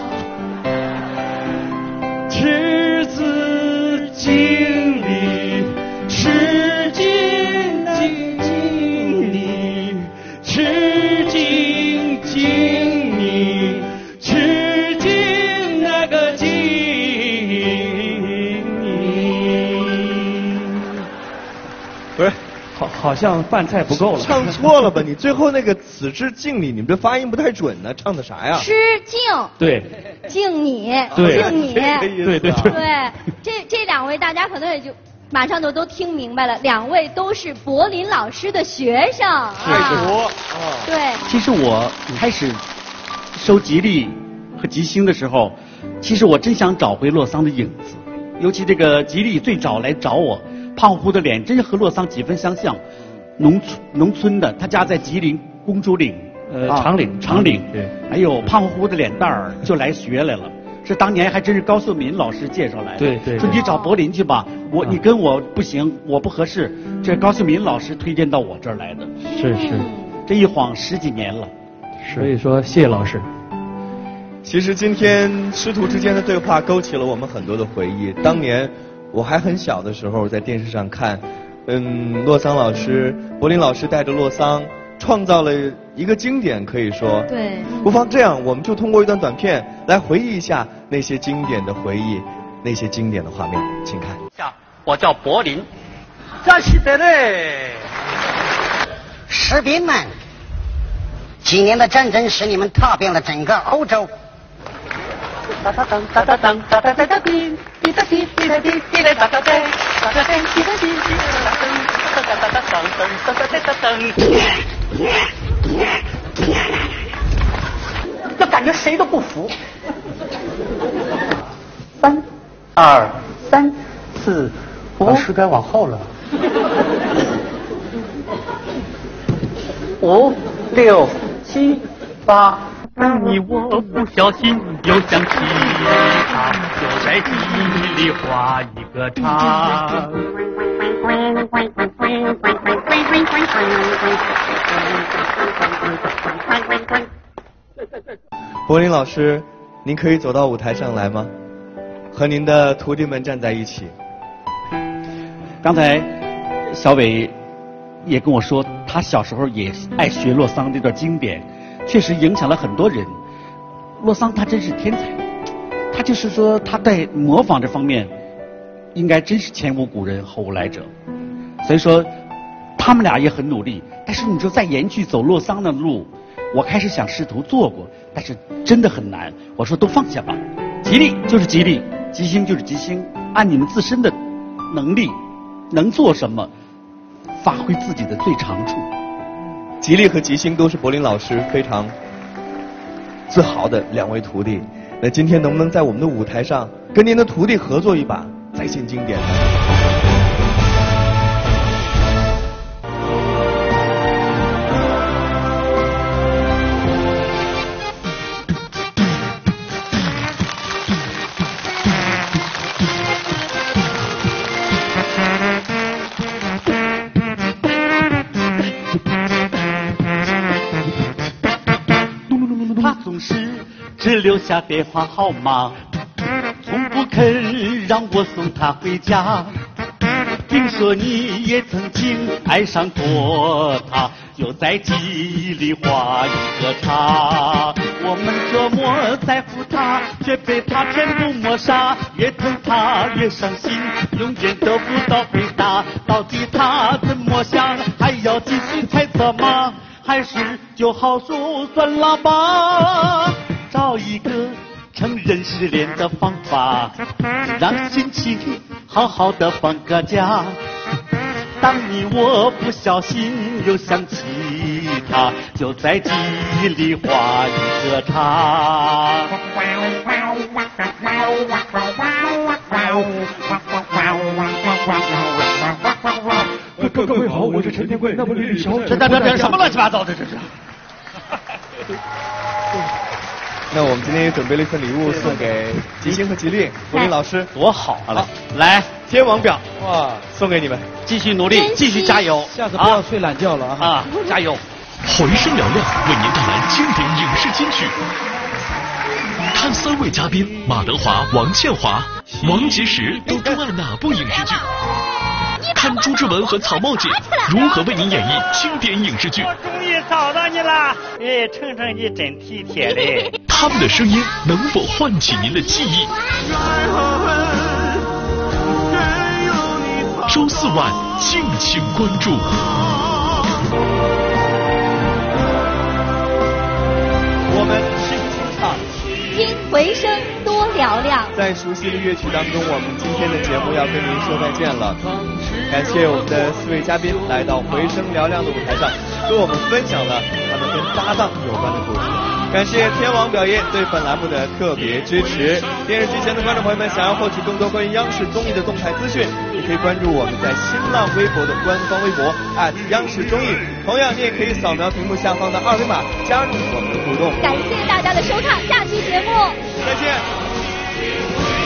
赤子经历，吃尽经历，吃尽经历，吃尽那个经历。 好像饭菜不够了。 唱错了吧？你最后那个此致敬你，你们这发音不太准呢，唱的啥呀？ 吃敬。 对。 敬你。 对。 敬你。 对对对。 对，这这两位大家可能也就马上就都听明白了，两位都是柏林老师的学生。 是啊。 对。 其实我开始收吉利和吉星的时候，其实我真想找回洛桑的影子，尤其这个吉利最早来找我。胖乎乎的脸，真是和洛桑几分相像。农村农村的，他家在吉林公主岭， 呃，长岭， 长岭。 对。 哎呦，胖乎乎的脸蛋儿就来学来了。是当年还真是高秀敏老师介绍来的。 对对。 说你找柏林去吧，我你跟我不行，我不合适。这高秀敏老师推荐到我这儿来的。 是是。 这一晃十几年了。 所以说，谢谢老师。 其实今天师徒之间的对话勾起了我们很多的回忆。当年。我还很小的时候，在电视上看，嗯，洛桑老师、柏林老师带着洛桑，创造了一个经典，可以说。 对。 不妨这样，我们就通过一段短片来回忆一下那些经典的回忆，那些经典的画面，请看。 我叫柏林。这是的嘞。 士兵们，几年的战争使你们踏遍了整个欧洲。哒哒当哒哒当哒哒哒哒滴滴哒滴滴哒滴滴哒哒哒哒哒哒哒滴哒滴滴哒哒哒哒当当当当当当，就感觉谁都不服。三二三四五，是该往后了。五六七八。 当你我不小心又想起他，就在记忆里画一个叉。 柏林老师，您可以走到舞台上来吗？和您的徒弟们站在一起。 刚才小伟也跟我说，他小时候也爱学洛桑这段经典。确实影响了很多人。洛桑他真是天才，他就是说他在模仿这方面，应该真是前无古人后无来者。所以说，他们俩也很努力。但是你说再延续走洛桑的路，我开始想试图做过，但是真的很难。我说都放下吧，吉利就是吉利，吉星就是吉星，按你们自身的能力能做什么，发挥自己的最长处。 吉利和吉星都是柏林老师非常自豪的两位徒弟。那今天能不能在我们的舞台上跟您的徒弟合作一把，再现经典呢？ 只留下电话号码，从不肯让我送她回家。听说你也曾经爱上过她，就在记忆里画一个叉。我们这么在乎她，却被她全部抹杀，越疼她越伤心，永远得不到回答。到底她怎么想？还要继续猜测吗？还是就好说算了吧？找一个承认失恋的方法，让心情好好的放个假。当你我不小心又想起他，就在记忆里画一个叉。 各各位好，我是陈天贵，那不李小。 这这这什么乱七八糟的这是？ 那我们今天也准备了一份礼物送给吉星和吉利，柏林老师， 多好啊！好，来天王表，哇，送给你们， 继续努力，继续加油， 下次不要睡懒觉了啊！ 啊，加油！ 回声嘹亮为您带来经典影视金曲，看三位嘉宾马德华、王倩华、王杰石都钟爱哪部影视剧？看朱之文和曹茂姐如何为您演绎经典影视剧。 我终于找到你了，哎，程程你真体贴嘞。 他们的声音能否唤起您的记忆？ 周四晚敬请关注。 我们轻轻唱， 听回声多聊聊。 在熟悉的乐曲当中，我们今天的节目要跟您说再见了。感谢我们的四位嘉宾来到回声聊聊的舞台上，跟我们分享了他们跟搭档有关的故事。感谢天王表演对本栏目的特别支持。电视机前的观众朋友们，想要获取更多关于央视综艺的动态资讯，你可以关注我们在新浪微博的官方微博央视综艺。同样，你也可以扫描屏幕下方的二维码加入我们的互动。 感谢大家的收看，下期节目再见。